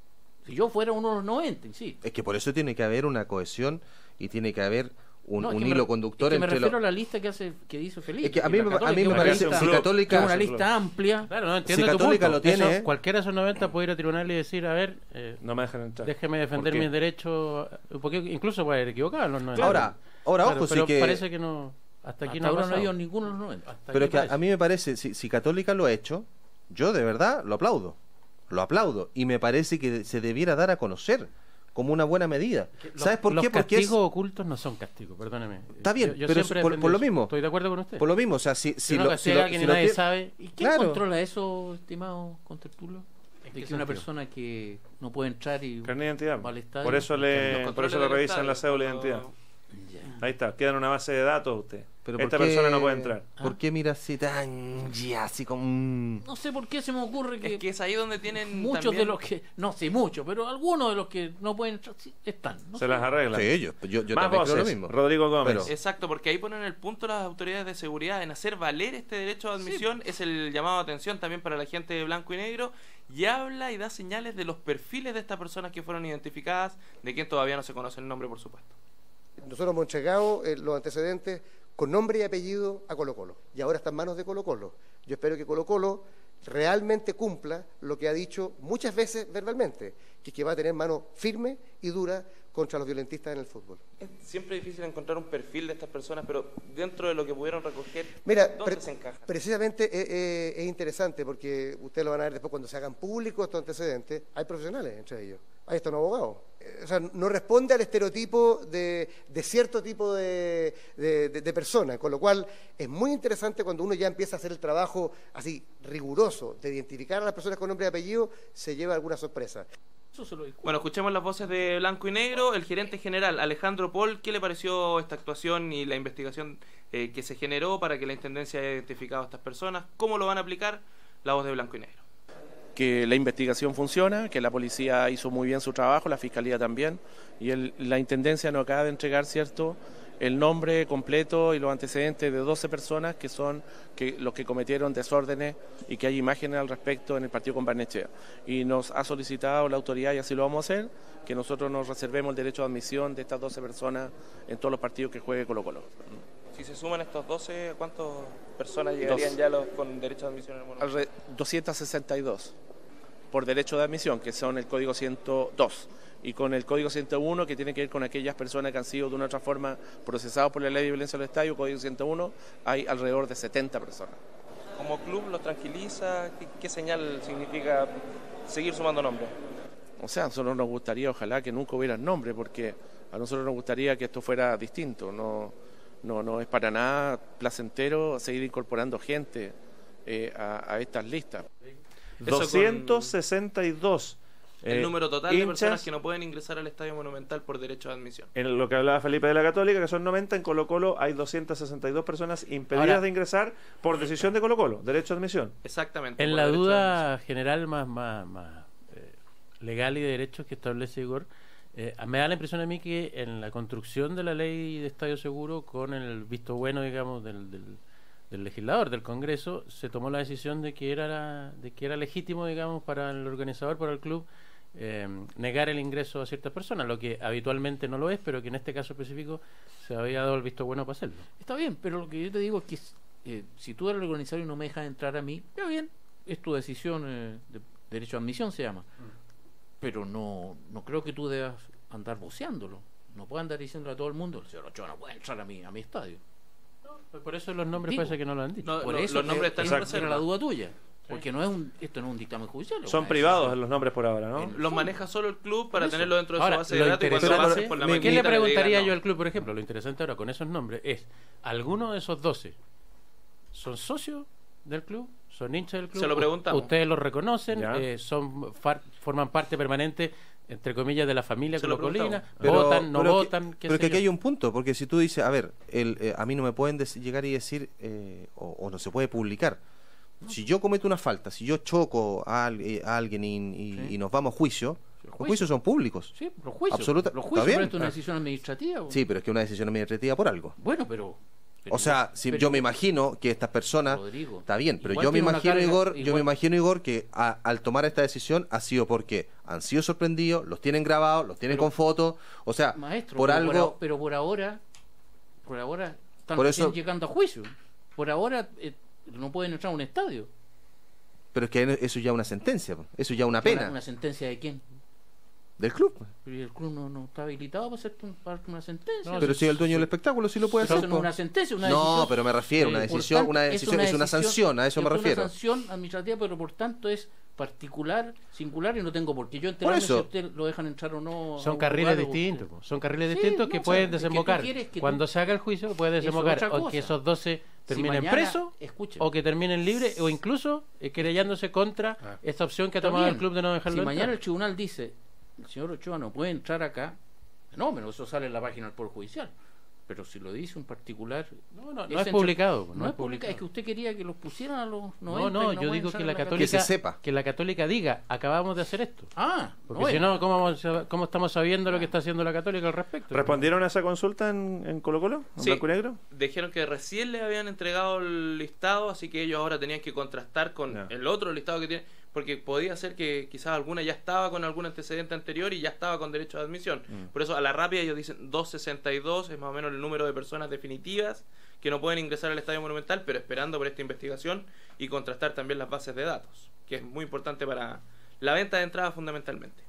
Si yo fuera uno de los noventa, sí. Es que por eso tiene que haber una cohesión y tiene que haber un, No, es un que hilo me, conductor es que me entre refiero lo... a la lista que hace que hizo Felipe. Es que a que mí la me- a Católica mí me es una parece- lista- si Católica- que es una lista amplia. Claro, no entiendo Si tu Católica punto. lo tiene, Eso, ¿eh? Cualquiera de esos noventa puede ir a tribunal y decir, a ver, eh, no me dejan entrar. déjeme defender ¿Por qué? mis derechos, porque incluso puede haber equivocado en los noventa. Ahora, ahora, Claro, ojo, sí pero que- parece que no, hasta aquí Hasta no ha ahora no ha pasado. ido ninguno de los noventa. Hasta Pero es aquí que a, parece. a mí me parece, si, si Católica lo ha hecho, yo de verdad lo aplaudo. Lo aplaudo. Y me parece que se debiera dar a conocer como una buena medida. Los- ¿Sabes por los qué? Porque es... castigos ocultos no son castigos, perdóneme. Está bien, Yo- yo pero siempre he por, defendido por lo eso. mismo. Estoy de acuerdo con usted. Por lo mismo, o sea, si, si Si uno lo, castiga si a lo- alguien si y lo nadie tiene- sabe. ¿Y quién Claro. controla eso, estimado contertulio? De qué que una sentido? persona que no puede entrar y Carnet de identidad. va al estadio. Por eso Los le, por controles eso le del revisan estadio, la cédula de cuando- identidad. Ahí está, queda en una base de datos usted. Pero Esta ¿por qué- persona no puede entrar. ¿Por qué mira así tan ya, así como un- No sé por qué se me ocurre que, Es que es ahí donde tienen muchos también- de los que, no sé mucho, pero algunos de los que no pueden entrar sí, están. No Se sé. las arreglan. Sí, yo, yo, yo Más también creo lo voces. mismo. Rodrigo Gómez. Pero- Exacto, porque ahí ponen el punto las autoridades de seguridad en hacer valer este derecho de admisión. Es el llamado de atención también para la gente de blanco y negro, y habla y da señales de los perfiles de estas personas que fueron identificadas, de quien todavía no se conoce el nombre, por supuesto. Nosotros hemos entregado eh, los antecedentes con nombre y apellido a Colo Colo. Y ahora está en manos de Colo Colo. Yo espero que Colo Colo realmente cumpla lo que ha dicho muchas veces verbalmente, que es que va a tener mano firme y dura contra los violentistas en el fútbol. Es siempre difícil encontrar un perfil de estas personas, pero dentro de lo que pudieron recoger, Mira, ¿dónde pre- se encaja? precisamente eh, eh, es interesante porque ustedes lo van a ver después cuando se hagan públicos estos antecedentes. Hay profesionales entre ellos. Ahí están abogados. Eh, O sea, no responde al estereotipo de, de cierto tipo de, de, de, de persona, con lo cual es muy interesante cuando uno ya empieza a hacer el trabajo así riguroso de identificar a las personas con nombre y apellido, se lleva alguna sorpresa. Eso se lo discuto. Bueno, escuchemos las voces de Blanco y Negro. El gerente general, Alejandro Pol, ¿qué le pareció esta actuación y la investigación eh, que se generó para que la Intendencia haya identificado a estas personas? ¿Cómo lo van a aplicar? La voz de Blanco y Negro. Que la investigación funciona, que la policía hizo muy bien su trabajo, la fiscalía también, y el- la Intendencia nos acaba de entregar, ¿cierto?, el nombre completo y los antecedentes de doce personas que son que, los que cometieron desórdenes y que hay imágenes al respecto en el partido con Barnechea. Y nos ha solicitado la autoridad, y así lo vamos a hacer, que nosotros nos reservemos el derecho de admisión de estas doce personas en todos los partidos que juegue Colo Colo. Si se suman estos doce, ¿cuántas personas llegarían Dos. ya los, con derecho de admisión en el monumento? Alre- doscientos sesenta y dos por derecho de admisión, que son el código ciento dos, y con el código ciento uno, que tiene que ver con aquellas personas que han sido de una u otra forma procesados por la ley de violencia del estadio, código ciento uno, hay alrededor de setenta personas. ¿Como club los tranquiliza? ¿Qué, qué señal significa seguir sumando nombres? O sea, a nosotros nos gustaría, ojalá que nunca hubiera nombre, porque a nosotros nos gustaría que esto fuera distinto. No, no, no es para nada placentero seguir incorporando gente eh, a, a estas listas. Eso doscientos sesenta y dos. El eh, número total de hinchas personas que no pueden ingresar al Estadio Monumental por derecho de admisión. En lo que hablaba Felipe de la Católica, que son noventa, en Colo Colo hay doscientas sesenta y dos personas impedidas Ahora- de ingresar por decisión de Colo Colo, derecho de admisión. Exactamente. En por la derecho de duda general más, más, más eh, legal y de derechos que establece Igor, eh, me da la impresión a mí que en la construcción de la ley de Estadio Seguro, con el visto bueno, digamos, del, del, del legislador, del Congreso, se tomó la decisión de que era la- de que era legítimo, digamos, para el organizador, para el club, eh, negar el ingreso a ciertas personas, lo que habitualmente no lo es, pero que en este caso específico se había dado el visto bueno para hacerlo. Está bien, pero lo que yo te digo es que eh, si tú eres el organizador y no me dejas entrar a mí, está bien, es tu decisión, eh, de derecho a admisión se llama. Pero no, no creo que tú debas andar voceándolo. No puedes andar diciéndole a todo el mundo, el señor Ochoa no puede entrar a mi, a mi estadio. Por eso los nombres Digo, parece que no lo han dicho. No, Por no, eso los nombres que- están en esa reserva. era la duda tuya. Porque no es un, esto no es un dictamen judicial. es Son una privados decisión. los nombres por ahora, ¿no? Los maneja solo el club para Por eso. tenerlo dentro de Ahora, su base de lo datos y cuando interesante- pasen por la ¿Qué maquinita le le preguntaría digan yo no. al club, por ejemplo? Lo interesante ahora con esos nombres es, ¿alguno de esos doce son socios del club? ¿Son hinchas del club? Se lo preguntamos. ¿Ustedes los reconocen? Ya. Eh, son far- ¿Forman parte permanente, entre comillas, de la familia Se lo colocolina? preguntamos. ¿Votan? ¿No pero que- votan? ¿Qué pero sé que aquí yo? hay un punto, porque si tú dices, a ver, el, eh, a mí no me pueden dec- llegar y decir, eh, o, o no se puede publicar. Si yo cometo una falta, si yo choco a, al- eh, a alguien y, y- Sí. y nos vamos a juicio, Los juicios son públicos. Sí, los juicios. Absoluta. Los ¿Está juicios, bien? pero esto es una decisión administrativa. Sí, pero es que una decisión administrativa por algo. Bueno, pero... pero o sea, si pero- yo me imagino que estas personas... Rodrigo, está bien, pero igual yo me tiene una imagino, carga- Igor, yo igual- me imagino, Igor, que a- al tomar esta decisión ha sido porque han sido sorprendidos, los tienen grabados, los tienen Pero- con fotos, o sea, Maestro, por pero algo... Por, a- pero por ahora, por ahora están Por recién eso- llegando a juicio. Por ahora eh, no pueden entrar a un estadio. Pero es que eso ya es una sentencia, eso ya es una pena ¿Una, una sentencia de quién? del club. Pero el club no, no está habilitado para hacer un- para una sentencia. pero si el dueño del espectáculo sí lo puede Pero hacer. eso no es po. una sentencia, una No, decisión. pero me refiero, una Eh, por decisión, tanto, una decisión es una sanción, a eso me es refiero. una sanción administrativa, pero por tanto es particular, singular, y no tengo por qué yo Por enterarme si eso. usted lo dejan entrar o no. a Son un carriles lugar o- distintos, po. son carriles Sí, distintos no, que o sea, pueden es que tú desembocar. quieres que Cuando tú- se haga el juicio puede Eso es desembocar otra o cosa. que esos doce Si terminen mañana- presos escuche. o que terminen libres o incluso eh, querellándose contra Ah. esta opción que ha Está tomado el bien. club de no dejarlo Si entrar. mañana el tribunal dice, el señor Ochoa no puede entrar acá, no, pero eso sale en la página del Poder Judicial. Pero si lo dice un particular... No, no, ese no es entre- publicado, No, no es es publicado, es que usted quería que los pusieran a los No, noventa no, y yo pueden digo entrar que a la calle. católica Que se sepa. que la católica diga, acabamos de hacer esto. Ah, Porque bueno. si no, ¿cómo, vamos a- cómo estamos sabiendo lo que está haciendo la católica al respecto? ¿Respondieron a esa consulta en, en Colo Colo? ¿En Sí. blanco y negro? Dijeron que recién le habían entregado el listado, así que ellos ahora tenían que contrastar con Ya. el otro listado que tienen, porque podía ser que quizás alguna ya estaba con algún antecedente anterior y ya estaba con derecho de admisión. Mm. Por eso a la rápida ellos dicen doscientos sesenta y dos es más o menos el número de personas definitivas que no pueden ingresar al Estadio Monumental, pero esperando por esta investigación y contrastar también las bases de datos, que es muy importante para la venta de entradas fundamentalmente.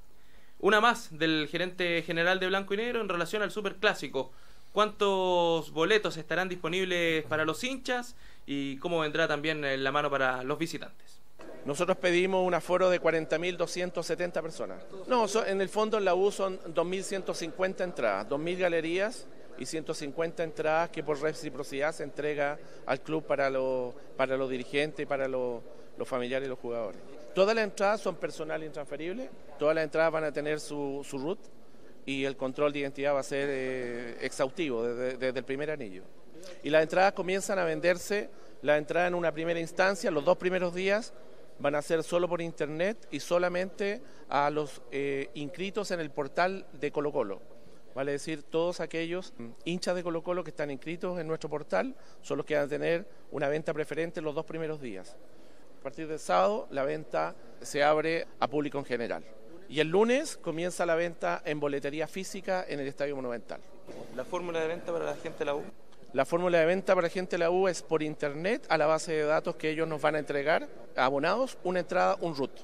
Una más del gerente general de Blanco y Negro en relación al Superclásico. ¿Cuántos boletos estarán disponibles para los hinchas y cómo vendrá también en la mano para los visitantes? Nosotros pedimos un aforo de cuarenta mil doscientas setenta personas. No, so- en el fondo en la U son dos mil ciento cincuenta entradas, dos mil galerías y ciento cincuenta entradas que por reciprocidad se entrega al club para, los para los dirigentes y para los, los familiares y los jugadores. Todas las entradas son personal intransferible, todas las entradas van a tener su, su root y el control de identidad va a ser eh, exhaustivo desde, desde el primer anillo. Y las entradas comienzan a venderse, la entrada en una primera instancia, los dos primeros días, van a ser solo por internet y solamente a los eh, inscritos en el portal de Colo Colo. Vale decir, todos aquellos mm, hinchas de Colo Colo que están inscritos en nuestro portal son los que van a tener una venta preferente los dos primeros días. A partir del sábado la venta se abre a público en general. Y el lunes comienza la venta en boletería física en el Estadio Monumental. ¿La fórmula de venta para la gente de la U? La fórmula de venta para la gente de la U es por internet a la base de datos que ellos nos van a entregar, abonados, una entrada, un root.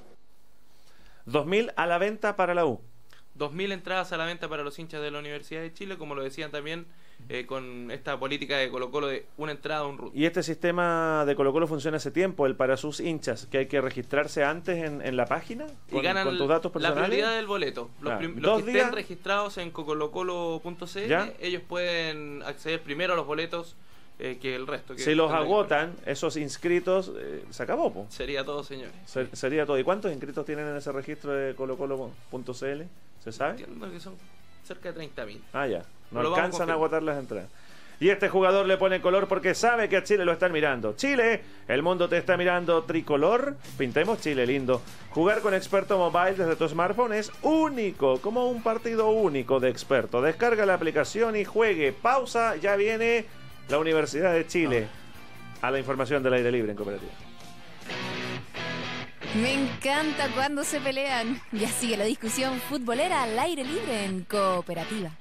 dos mil a la venta para la U. dos mil entradas a la venta para los hinchas de la Universidad de Chile, como lo decían también eh, con esta política de Colo Colo de una entrada, un root. Y este sistema de Colo Colo funciona hace tiempo, el para sus hinchas, que hay que registrarse antes en, en la página Y con, ganan con tus datos la personales. prioridad del boleto. Los, Ah, prim- los dos que días. estén registrados en cocolocolo punto c l, ¿Ya? ellos pueden acceder primero a los boletos eh, que el resto. Que Si los tendrán que agotan, esos inscritos, eh, se acabó, po. pagar. Sería todo, señores. Se- sería todo. ¿Y cuántos inscritos tienen en ese registro de colocolo punto c l? ¿Se sabe? Entiendo que son cerca de treinta mil. Ah, ya. No Lo vamos a alcanzan a confirmar. agotar las entradas. Y este jugador le pone color porque sabe que a Chile lo están mirando. Chile, el mundo te está mirando tricolor. Pintemos Chile lindo. Jugar con Experto Mobile desde tu smartphone es único, como un partido único de Experto. Descarga la aplicación y juegue. Pausa, ya viene la Universidad de Chile. A la información del aire libre en Cooperativa. Me encanta cuando se pelean. Ya sigue la discusión futbolera al aire libre en Cooperativa.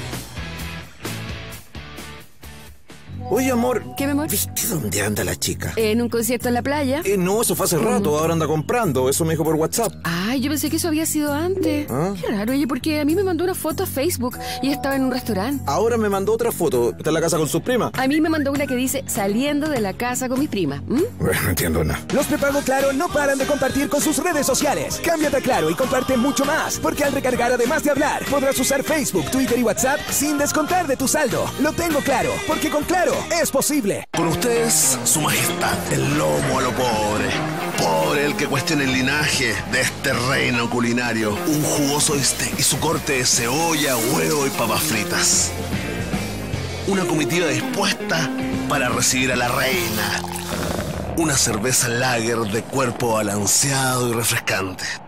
Oye, amor. ¿Qué, mi amor? ¿Viste dónde anda la chica? En un concierto en la playa. Eh, no, eso fue hace rato, ahora anda comprando. Eso me dijo por WhatsApp. Ay, yo pensé que eso había sido antes. ¿Ah? Qué raro, oye, porque a mí me mandó una foto a Facebook y estaba en un restaurante. Ahora me mandó otra foto. Está en la casa con sus primas. A mí me mandó una que dice saliendo de la casa con mis primas. ¿Mm? Bueno, no entiendo nada. Los prepago Claro no paran de compartir con sus redes sociales. Cámbiate a Claro y comparte mucho más, porque al recargar además de hablar, podrás usar Facebook, Twitter y WhatsApp sin descontar de tu saldo. Lo tengo claro, porque con Claro es posible. Con ustedes, su majestad, el lomo a lo pobre. Pobre el que cuestione el linaje de este reino culinario. Un jugoso steak y su corte de cebolla, huevo y papas fritas. Una comitiva dispuesta para recibir a la reina. Una cerveza lager de cuerpo balanceado y refrescante.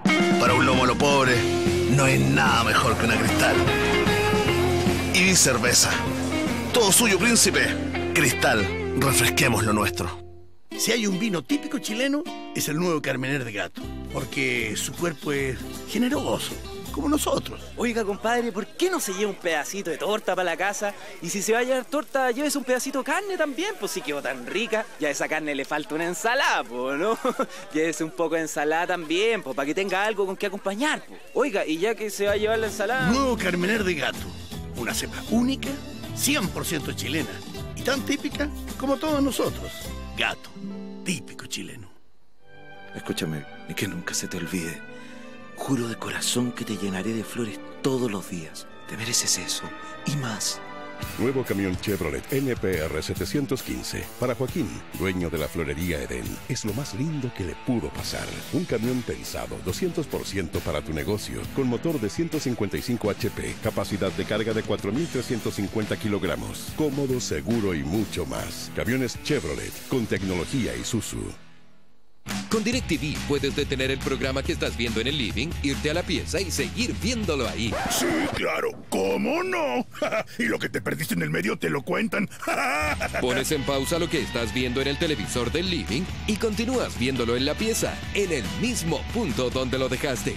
Para un lomo a lo pobre, no hay nada mejor que una Cristal. Y cerveza. Todo suyo, príncipe. Cristal, refresquemos lo nuestro. Si hay un vino típico chileno, es el nuevo Carmener de Gato, porque su cuerpo es generoso, como nosotros. Oiga, compadre, ¿por qué no se lleva un pedacito de torta para la casa? Y si se va a llevar torta, llévese un pedacito de carne también, pues si quedó tan rica. Y a esa carne le falta una ensalada, pues, ¿no? Llévese un poco de ensalada también, pues, para que tenga algo con que acompañar, pues. Oiga, y ya que se va a llevar la ensalada... Nuevo Carmener de Gato, una cepa única, cien por ciento chilena, y tan típica como todos nosotros. Gato, típico chileno. Escúchame, y que nunca se te olvide. Juro de corazón que te llenaré de flores todos los días. Te mereces eso y más. Nuevo camión Chevrolet N P R setecientos quince. Para Joaquín, dueño de la florería Edén, es lo más lindo que le pudo pasar. Un camión pensado doscientos por ciento para tu negocio, con motor de ciento cincuenta y cinco H P, capacidad de carga de cuatro mil trescientos cincuenta kilogramos, cómodo, seguro y mucho más. Camiones Chevrolet, con tecnología Isuzu. Con DirecTV puedes detener el programa que estás viendo en el living, irte a la pieza y seguir viéndolo ahí. Sí, claro, ¿cómo no? Y lo que te perdiste en el medio te lo cuentan. Pones en pausa lo que estás viendo en el televisor del living y continúas viéndolo en la pieza, en el mismo punto donde lo dejaste.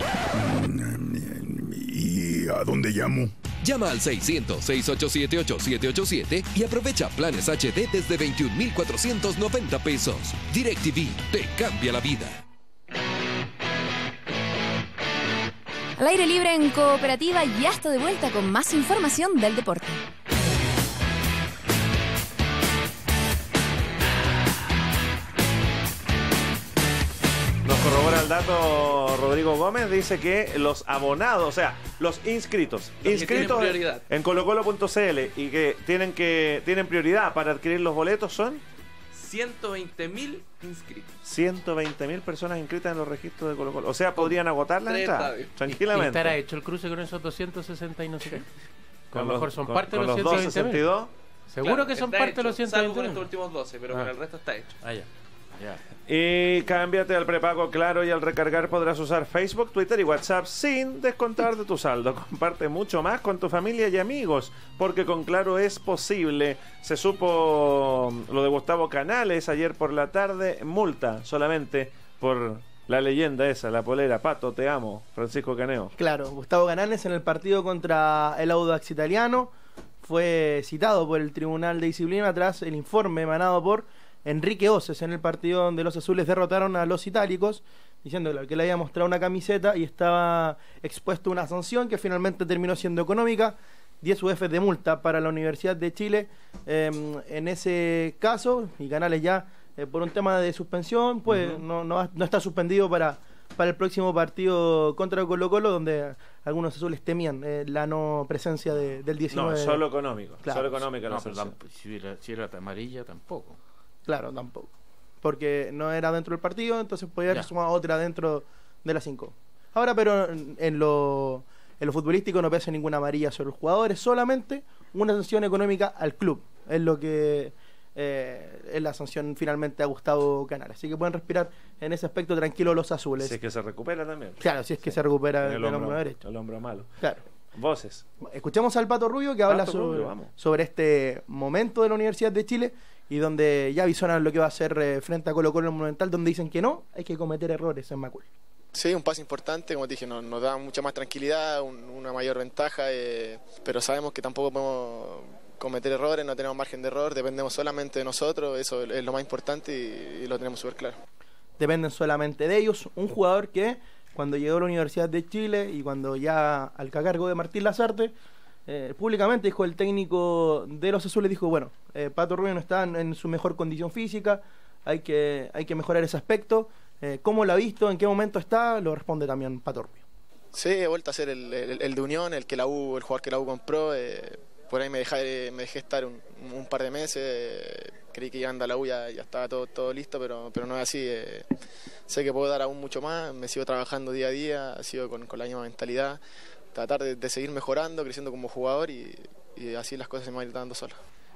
¿Y a dónde llamo? Llama al seiscientos, seiscientos ochenta y siete, ochenta y siete ochenta y siete y aprovecha planes H D desde veintiún mil cuatrocientos noventa pesos. DirecTV te cambia la vida. Al aire libre en Cooperativa ya está de vuelta con más información del deporte. Nos corrobora el dato Rodrigo Gómez, dice que los abonados, o sea, los inscritos, Los inscritos que tienen en colocolo punto c l y que tienen que tienen prioridad para adquirir los boletos son ciento veinte mil inscritos. ciento veinte mil personas inscritas en los registros de Colo Colo. O sea, podrían agotar la Tres entrada estadios. tranquilamente. ¿Estará hecho el cruce con esos doscientos sesenta y no sé qué? Con A lo los- mejor son con- parte de con los los ciento veinte doscientos sesenta y dos. Seguro Claro, que son está parte de hecho, los ciento salvo con veintiuno. estos últimos doce, pero Ah. con el resto está hecho. Ah, ya. Ya. Y cámbiate al prepago Claro y al recargar podrás usar Facebook, Twitter y WhatsApp sin descontar de tu saldo. Comparte mucho más con tu familia y amigos, porque con Claro es posible. Se supo lo de Gustavo Canales ayer por la tarde, multa solamente por la leyenda esa, la polera. Pato, te amo, Francisco Caneo. Claro, Gustavo Canales en el partido contra el Audax Italiano fue citado por el Tribunal de Disciplina tras el informe emanado por Enrique Oces en el partido donde los azules derrotaron a los itálicos, diciéndole que le había mostrado una camiseta y estaba expuesto a una sanción que finalmente terminó siendo económica, diez U F de multa para la Universidad de Chile. Eh, en ese caso, y Canales ya eh, por un tema de suspensión, pues Ujú. no, no, no está suspendido para, para el próximo partido contra Colo Colo, donde algunos azules temían eh, la no presencia de- del diecinueve. No, solo económico. Claro. Solo económica la No, pero sanción. tamp- si, era, si era amarilla, tampoco. Claro, tampoco. Porque no era dentro del partido, entonces podía haber Ya. sumado otra dentro de las cinco. Ahora, pero en en lo, en lo futbolístico no pesa ninguna amarilla sobre los jugadores, solamente una sanción económica al club. Es lo que eh, es la sanción finalmente a Gustavo Canales. Así que pueden respirar en ese aspecto tranquilo los azules. Si es que se recupera también. Claro, si es que se recupera En el del hombro, hombro derecho. el hombro malo. Claro. Voces. Escuchemos al Pato Rubio que habla Pato sobre, Rubio, vamos. sobre este momento de la Universidad de Chile y donde ya avisonan lo que va a hacer eh, frente a Colo Colo en el Monumental, donde dicen que no, hay que cometer errores en Macul. Sí, un paso importante, como te dije, nos, nos da mucha más tranquilidad, un- una mayor ventaja, eh, pero sabemos que tampoco podemos cometer errores, no tenemos margen de error, dependemos solamente de nosotros, eso es lo más importante y, y lo tenemos súper claro. Dependen solamente de ellos. Un jugador que cuando llegó a la Universidad de Chile y cuando ya al cargo de Martín Lazarte, eh, públicamente dijo el técnico de los azules, dijo, bueno, eh, Pato Rubio no está en, en su mejor condición física, hay que, hay que mejorar ese aspecto. Eh, ¿Cómo lo ha visto? ¿En qué momento está? Lo responde también Pato Rubio. Sí, he vuelto a ser el, el- el de Unión, el que la U, el jugador que la U compró, eh, por ahí me dejé, me dejé estar un, un par de meses, eh, creí que llegando a la U ya, ya estaba todo, todo listo, pero, pero no es así. eh, sé que puedo dar aún mucho más, me sigo trabajando día a día, sigo con, con la misma mentalidad, tratar de, de seguir mejorando, creciendo como jugador y, y así las cosas se me van a ir dando solas.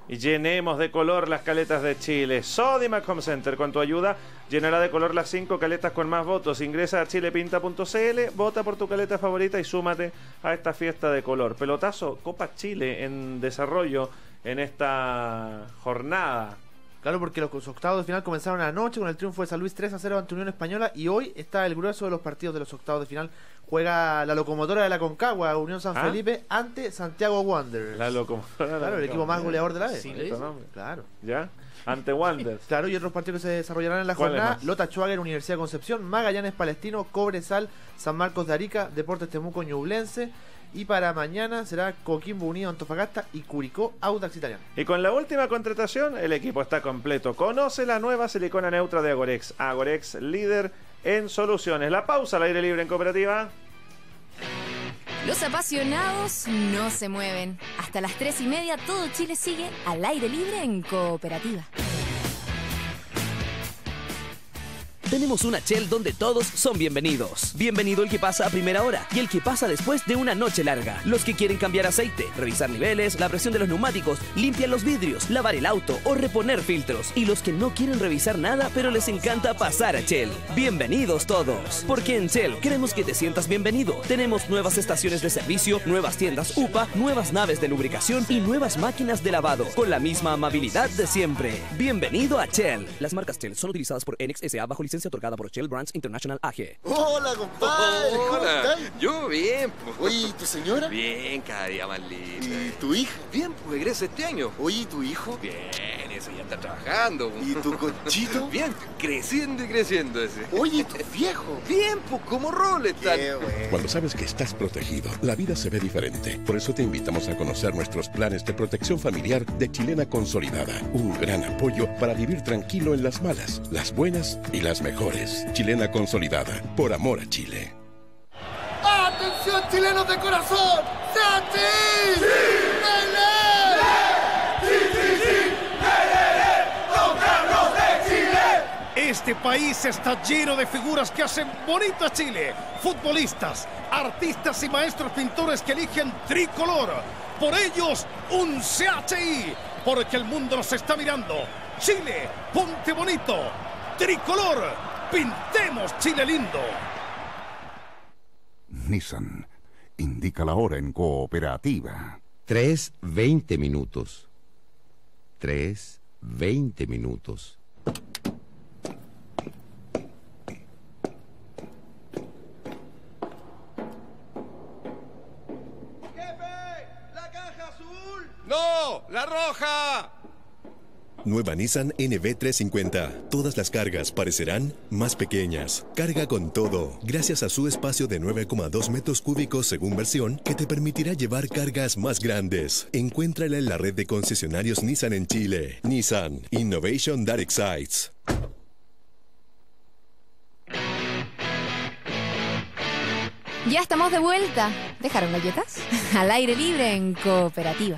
y llenemos de color las caletas de Chile. Sodimac Home Center, con tu ayuda, llenará de color las cinco caletas con más votos. Ingresa a chilepinta punto c l, vota por tu caleta favorita y súmate a esta fiesta de color. Pelotazo, Copa Chile en desarrollo en esta jornada. Claro, porque los octavos de final comenzaron anoche con el triunfo de San Luis tres a cero ante Unión Española, y hoy está el grueso de los partidos de los octavos de final. Juega la locomotora de la Concagua, Unión San ¿Ah? Felipe, ante Santiago Wanderers. La locomotora. Claro, el equipo más goleador de la vez. ¿Sí le dice? Claro. ¿Ya? Ante Wanderers. Claro, y otros partidos que se desarrollarán en la jornada: Lota Chuaga en Universidad de Concepción, Magallanes Palestino, Cobresal, San Marcos de Arica, Deportes Temuco Ñublense. Y para mañana será Coquimbo Unido Antofagasta y Curicó Audax Italiano. Y con la última contratación, el equipo está completo. Conoce la nueva silicona neutra de Agorex. Agorex, líder en soluciones. La pausa al aire libre en Cooperativa. Los apasionados no se mueven. Hasta las tres y media todo Chile sigue al aire libre en Cooperativa. Tenemos una Shell donde todos son bienvenidos. Bienvenido el que pasa a primera hora y el que pasa después de una noche larga. Los que quieren cambiar aceite, revisar niveles, la presión de los neumáticos, limpiar los vidrios, lavar el auto o reponer filtros. Y los que no quieren revisar nada, pero les encanta pasar a Shell. Bienvenidos todos. Porque en Shell queremos que te sientas bienvenido. Tenemos nuevas estaciones de servicio, nuevas tiendas U P A, nuevas naves de lubricación y nuevas máquinas de lavado. Con la misma amabilidad de siempre. Bienvenido a Shell. Las marcas Shell son utilizadas por Enex S A bajo licencia otorgada por Shell Brands International A G. Hola, compadre. ¿Cómo Hola. estás? Yo bien, pues. Oye, ¿y tu señora? Bien, cada día más linda. ¿Y tu hija? Bien, pues egresa este año. Oye, ¿y tu hijo? Bien, eso ya está trabajando. pues. ¿Y tu conchito? Bien, creciendo y creciendo ese. Oye, ¿y tu viejo? Bien, pues como Rol están. Qué bueno. Cuando sabes que estás protegido, la vida se ve diferente. Por eso te invitamos a conocer nuestros planes de protección familiar de Chilena Consolidada. Un gran apoyo para vivir tranquilo en las malas, las buenas y las mejores. Chilena Consolidada, por amor a Chile. ¡Atención, chilenos de corazón! ¡Sachi! ¡Sí! Este país está lleno de figuras que hacen bonito a Chile. Futbolistas, artistas y maestros pintores que eligen tricolor. Por ellos, un C H I. Porque el mundo nos está mirando. Chile, ponte bonito. Tricolor, pintemos Chile lindo. Nissan indica la hora en Cooperativa. Tres, veinte minutos. Tres, veinte minutos. ¡No! ¡La roja! Nueva Nissan N V trescientos cincuenta. Todas las cargas parecerán más pequeñas. Carga con todo, gracias a su espacio de nueve coma dos metros cúbicos según versión, que te permitirá llevar cargas más grandes. Encuéntrala en la red de concesionarios Nissan en Chile. Nissan Innovation That Excites. Ya estamos de vuelta. ¿Dejaron galletas? Al aire libre en Cooperativa.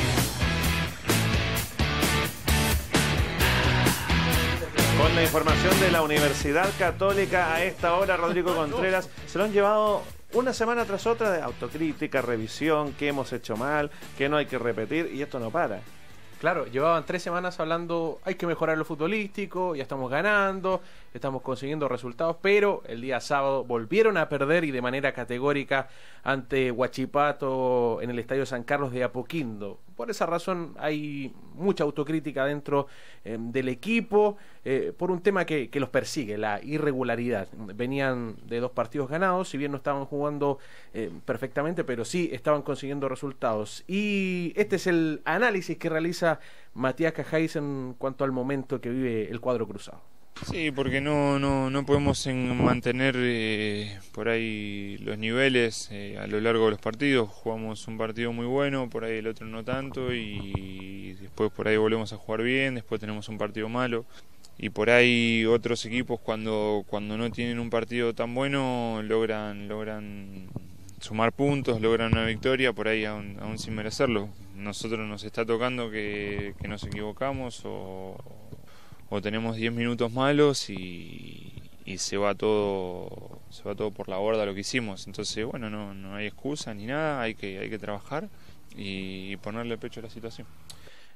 Con la información de la Universidad Católica a esta hora, Rodrigo Contreras, se lo han llevado una semana tras otra de autocrítica, revisión, qué hemos hecho mal, qué no hay que repetir, y esto no para. Claro, llevaban tres semanas hablando, hay que mejorar lo futbolístico, ya estamos ganando, estamos consiguiendo resultados, pero el día sábado volvieron a perder y de manera categórica ante Huachipato en el Estadio San Carlos de Apoquindo. Por esa razón hay mucha autocrítica dentro eh, del equipo, eh, por un tema que, que los persigue, la irregularidad. Venían de dos partidos ganados, si bien no estaban jugando eh, perfectamente, pero sí estaban consiguiendo resultados. Y este es el análisis que realiza Matías Cajáis en cuanto al momento que vive el cuadro cruzado. Sí, porque no, no, no podemos en mantener eh, por ahí los niveles eh, a lo largo de los partidos. Jugamos un partido muy bueno, por ahí el otro no tanto, y después por ahí volvemos a jugar bien, después tenemos un partido malo. Y por ahí otros equipos cuando, cuando no tienen un partido tan bueno logran, logran sumar puntos, logran una victoria, por ahí aún, aún sin merecerlo. Nosotros nos está tocando que, que nos equivocamos o... o tenemos diez minutos malos y, y se va todo se va todo por la borda lo que hicimos. Entonces, bueno, no, no hay excusa ni nada, hay que, hay que trabajar y, y ponerle pecho a la situación.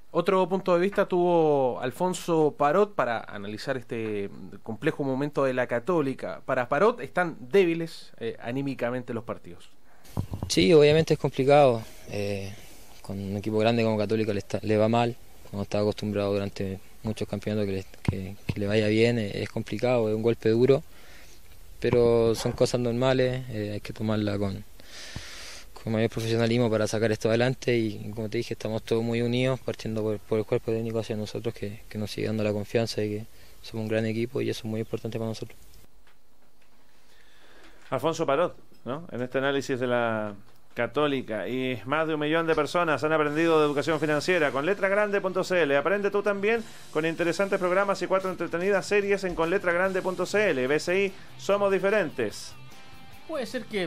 Otro punto de vista tuvo Alfonso Parot para analizar este complejo momento de la Católica. Para Parot están débiles eh, anímicamente los partidos. Sí, obviamente es complicado. Eh, con un equipo grande como Católica le, está, le va mal. Como está acostumbrado durante muchos campeonatos que le, que, que le vaya bien, eh, es complicado, es un golpe duro. Pero son cosas normales, eh, hay que tomarla con, con mayor profesionalismo para sacar esto adelante. Y como te dije, estamos todos muy unidos, partiendo por, por el cuerpo técnico hacia nosotros, que, que nos sigue dando la confianza y que somos un gran equipo y eso es muy importante para nosotros. Alfonso Parot, ¿no? En este análisis de la Católica. Y más de un millón de personas han aprendido de educación financiera con letra grande punto c l. Aprende tú también con interesantes programas y cuatro entretenidas series en con letra grande punto c l. B C I, somos diferentes. Puede ser que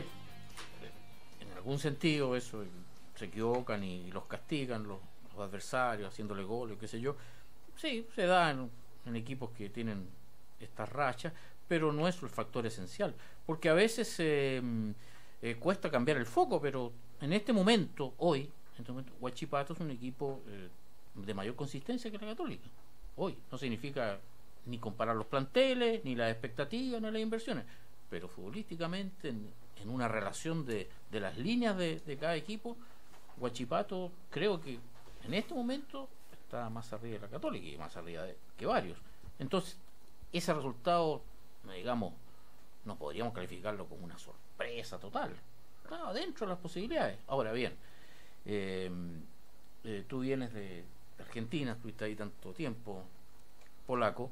en algún sentido eso se equivocan y los castigan los, los adversarios haciéndole goles, qué sé yo. Sí, se da en, en equipos que tienen estas rachas, pero no es el factor esencial, porque a veces eh, eh, cuesta cambiar el foco, pero en este momento, hoy, en este momento, Huachipato es un equipo eh, de mayor consistencia que la Católica. Hoy no significa ni comparar los planteles, ni las expectativas, ni las inversiones, pero futbolísticamente, en, en una relación de, de las líneas de, de cada equipo, Huachipato creo que en este momento está más arriba de la Católica y más arriba de, que varios. Entonces, ese resultado, digamos, no podríamos calificarlo como una sorpresa total. Estaba dentro de las posibilidades. Ahora bien, eh, eh, tú vienes de Argentina, estuviste ahí tanto tiempo, polaco,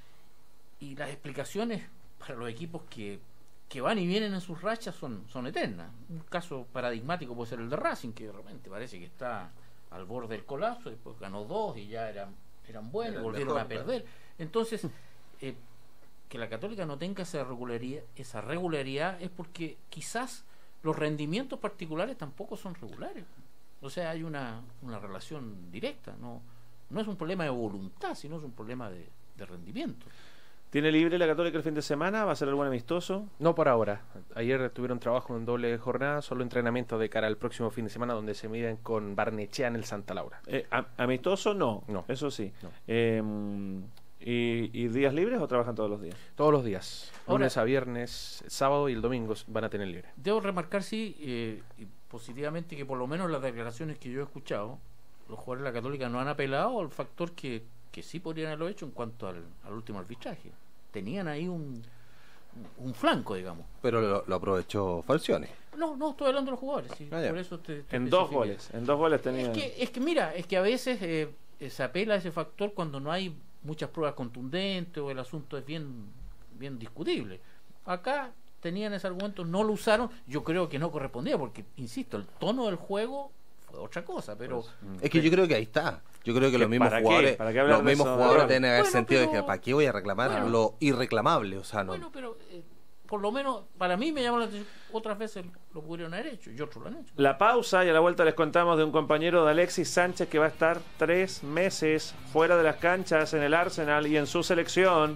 y las explicaciones para los equipos que, que van y vienen en sus rachas son, son eternas. Un caso paradigmático puede ser el de Racing, que de repente parece que está al borde del colapso, después ganó dos y ya eran, eran buenos, Era volvieron mejor, a perder. Entonces, eh, que la Católica no tenga esa regularidad, esa regularidad es porque quizás los rendimientos particulares tampoco son regulares. O sea, hay una, una relación directa, no, no es un problema de voluntad, sino es un problema de, de rendimiento. ¿Tiene libre la Católica el fin de semana? ¿Va a ser algún amistoso? No por ahora. Ayer tuvieron trabajo en doble jornada, solo entrenamiento de cara al próximo fin de semana, donde se miden con Barnechea en el Santa Laura. Eh, ¿Amistoso? No. No. Eso sí. No. Eh, ¿y, ¿Y días libres o trabajan todos los días? Todos los días. Ahora, lunes a viernes, sábado y el domingo van a tener libre. Debo remarcar, sí, eh, positivamente, que por lo menos las declaraciones que yo he escuchado, los jugadores de la Católica no han apelado al factor que, que sí podrían haberlo hecho en cuanto al, al último arbitraje. Tenían ahí un, un flanco, digamos. Pero lo, lo aprovechó Falcioni. No, no, estoy hablando de los jugadores. Sí, Ah, ya. por eso te, te En dos especifiqué. goles. En dos goles tenían. Es que, es que mira, es que a veces eh, se apela a ese factor cuando no hay muchas pruebas contundentes o el asunto es bien, bien discutible. Acá tenían ese argumento, no lo usaron, yo creo que no correspondía, porque, insisto, el tono del juego fue otra cosa, pero... Es que yo creo que ahí está. Yo creo que los mismos ¿para qué? jugadores, ¿Para qué hablar los de mismos eso? jugadores Bueno, deben haber bueno, sentido de pero- que ¿para qué voy a reclamar bueno. lo irreclamable? O sea, no. Bueno, pero eh, por lo menos para mí me llamó la atención, otras veces lo pudieron haber hecho y otros lo han hecho. La pausa y a la vuelta les contamos de un compañero de Alexis Sánchez que va a estar tres meses fuera de las canchas en el Arsenal y en su selección.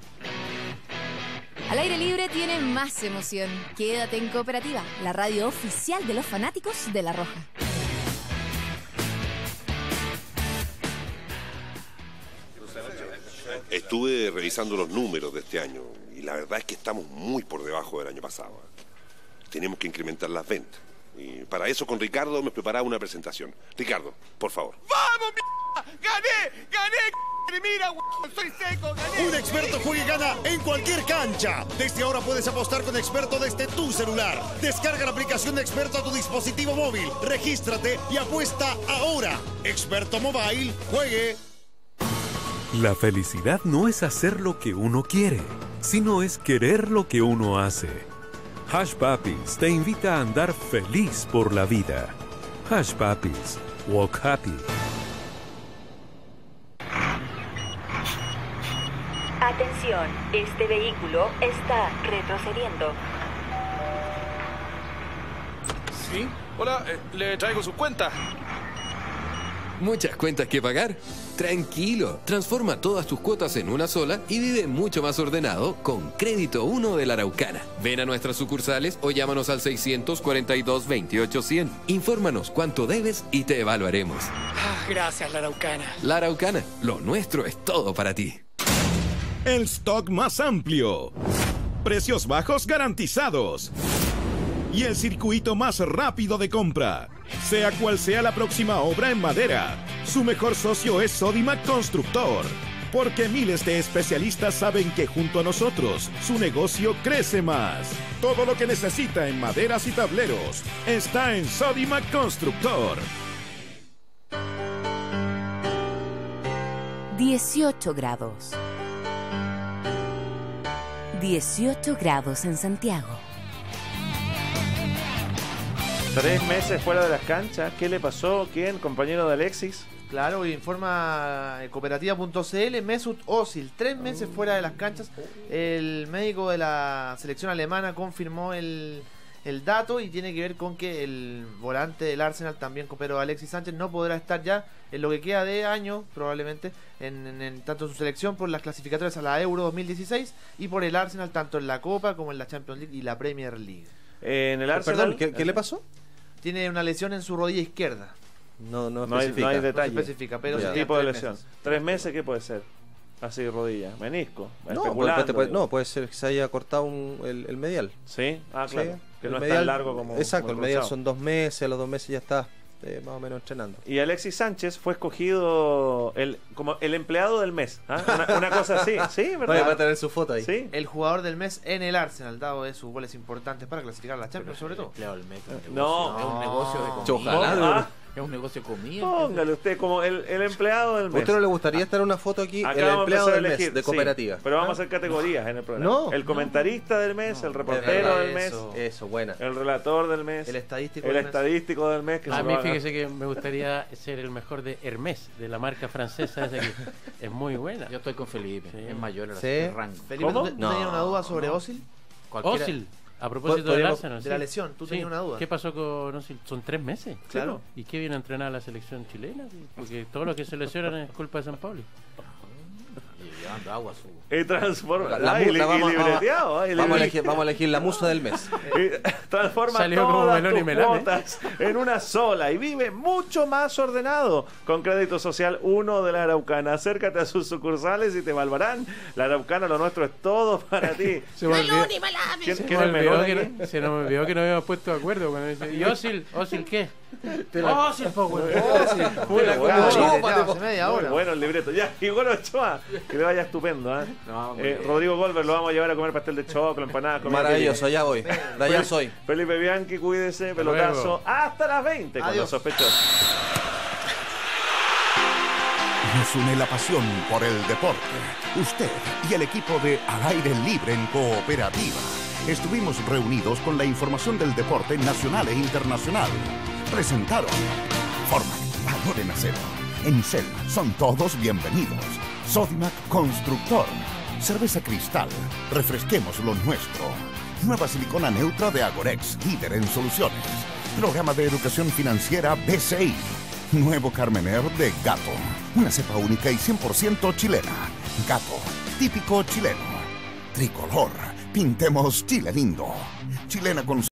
Al aire libre tiene más emoción. Quédate en Cooperativa, la radio oficial de los fanáticos de La Roja. Estuve revisando los números de este año y la verdad es que estamos muy por debajo del año pasado. Tenemos que incrementar las ventas. Y para eso con Ricardo me preparaba una presentación. Ricardo, por favor. ¡Vamos, m***! ¡Gané! ¡Gané! ¡Mira, w***! ¡Soy seco! ¡Gané! Un experto juega y gana en cualquier cancha. Desde ahora puedes apostar con Experto desde tu celular. Descarga la aplicación de Experto a tu dispositivo móvil. Regístrate y apuesta ahora. Experto Mobile, juegue. La felicidad no es hacer lo que uno quiere, sino es querer lo que uno hace. Hush Puppies te invita a andar feliz por la vida. Hush Puppies, walk happy. Atención, este vehículo está retrocediendo. ¿Sí? Hola, eh, le traigo su cuenta. ¿Muchas cuentas que pagar? Tranquilo, transforma todas tus cuotas en una sola y vive mucho más ordenado con Crédito uno de la Araucana. Ven a nuestras sucursales o llámanos al seiscientos cuarenta y dos, veintiocho, cien. Infórmanos cuánto debes y te evaluaremos. Ah, gracias, la Araucana. La Araucana, lo nuestro es todo para ti. El stock más amplio, precios bajos garantizados y el circuito más rápido de compra. Sea cual sea la próxima obra en madera, su mejor socio es Sodimac Constructor, porque miles de especialistas saben que junto a nosotros su negocio crece más. Todo lo que necesita en maderas y tableros está en Sodimac Constructor. dieciocho grados. dieciocho grados en Santiago. Tres meses fuera de las canchas. ¿Qué le pasó? ¿Quién? ¿Compañero de Alexis? Claro, informa cooperativa punto c l, Mesut Özil, tres meses fuera de las canchas. El médico de la selección alemana confirmó el, el dato y tiene que ver con que el volante del Arsenal, también cooperó Alexis Sánchez, no podrá estar ya en lo que queda de año, probablemente, en, en, en tanto su selección por las clasificatorias a la Euro dos mil dieciséis y por el Arsenal tanto en la Copa como en la Champions League y la Premier League. Eh, en el Arsenal, Perdón, ¿qué, qué le pasó? Tiene una lesión en su rodilla izquierda. No, no, no, hay, no hay detalle. No especifica, pero ¿Qué tipo de lesión? Meses. ¿Tres meses qué puede ser? Así, rodilla, menisco. No, puede, puede, no, puede ser que se haya cortado un, el, el medial. Sí, ah, claro. Sí, que no medial, es tan largo como. Exacto, como el medial son dos meses, a los dos meses ya está eh, más o menos entrenando. Y Alexis Sánchez fue escogido el como el empleado del mes. ¿eh? Una, una cosa así, sí, ¿verdad? Va a tener su foto ahí. ¿Sí? El jugador del mes en el Arsenal, dado de sus goles importantes para clasificar a la Champions, sobre todo. Empleado del mes. No, es un negocio de comida. Ojalá. Es un negocio de comida. Póngale usted como el, el empleado del mes. ¿Usted no le gustaría estar en una foto aquí? Acá el empleado del elegir, mes de cooperativa. Sí, pero vamos a hacer categorías en el programa. No, el comentarista no, del mes, no, el reportero del mes. Eso, eso, buena. El relator del mes. El estadístico el del estadístico mes. del mes. Que a se mí, lo fíjese que me gustaría ser el mejor de Hermès, de la marca francesa esa que es muy buena. Yo estoy con Felipe, sí. Es mayor ¿Sí? el rango. Felipe, ¿tú no. tenías una duda sobre Özil? Özil. A propósito del Arsenal, de sí. la lesión, tú sí. tenías una duda. ¿Qué pasó con Özil? Son tres meses. Claro. ¿Y qué viene a entrenar a la selección chilena? Porque todo lo que se lesionan es culpa de San Pablo. Y llevando agua a su... Y transforma la, la, ah, y, la, vamos, y libreteado. Vamos, y vamos, a elegir, vamos a elegir la musa del mes. Transforma Salió todas como tus y melame. cuotas en una sola y vive mucho más ordenado con Crédito Social uno de la Araucana. Acércate a sus sucursales y te evaluarán. La Araucana, lo nuestro es todo para ti. Se me olvidó, ¿Quién, se ¿quién me es el mejor que aquí? no, se nos olvidó que no habíamos puesto de acuerdo cuando dice, ¿y Özil? ¿Özil qué? Özil, po, güey. Muy bueno, media hora. bueno el libreto. Ya, y bueno, Ochoa, que le vaya estupendo. ¿eh? No, eh, Rodrigo Golver lo vamos a llevar a comer pastel de choclo, empanadas. Maravilloso, allá voy. De allá soy. Felipe Bianchi, cuídese, pelotazo. Luego. Hasta las veinte con los sospechosos. Nos une la pasión por el deporte. Usted y el equipo de Al Aire Libre en Cooperativa. Estuvimos reunidos con la información del deporte nacional e internacional. Presentaron Formac, valor en acero. En Shell son todos bienvenidos. Sodimac Constructor. Cerveza Cristal. Refresquemos lo nuestro. Nueva silicona neutra de Agorex, líder en soluciones. Programa de educación financiera B C I. Nuevo Carmener de Gato. Una cepa única y cien por ciento chilena. Gato, típico chileno. Tricolor. Pintemos Chile lindo. Chilena con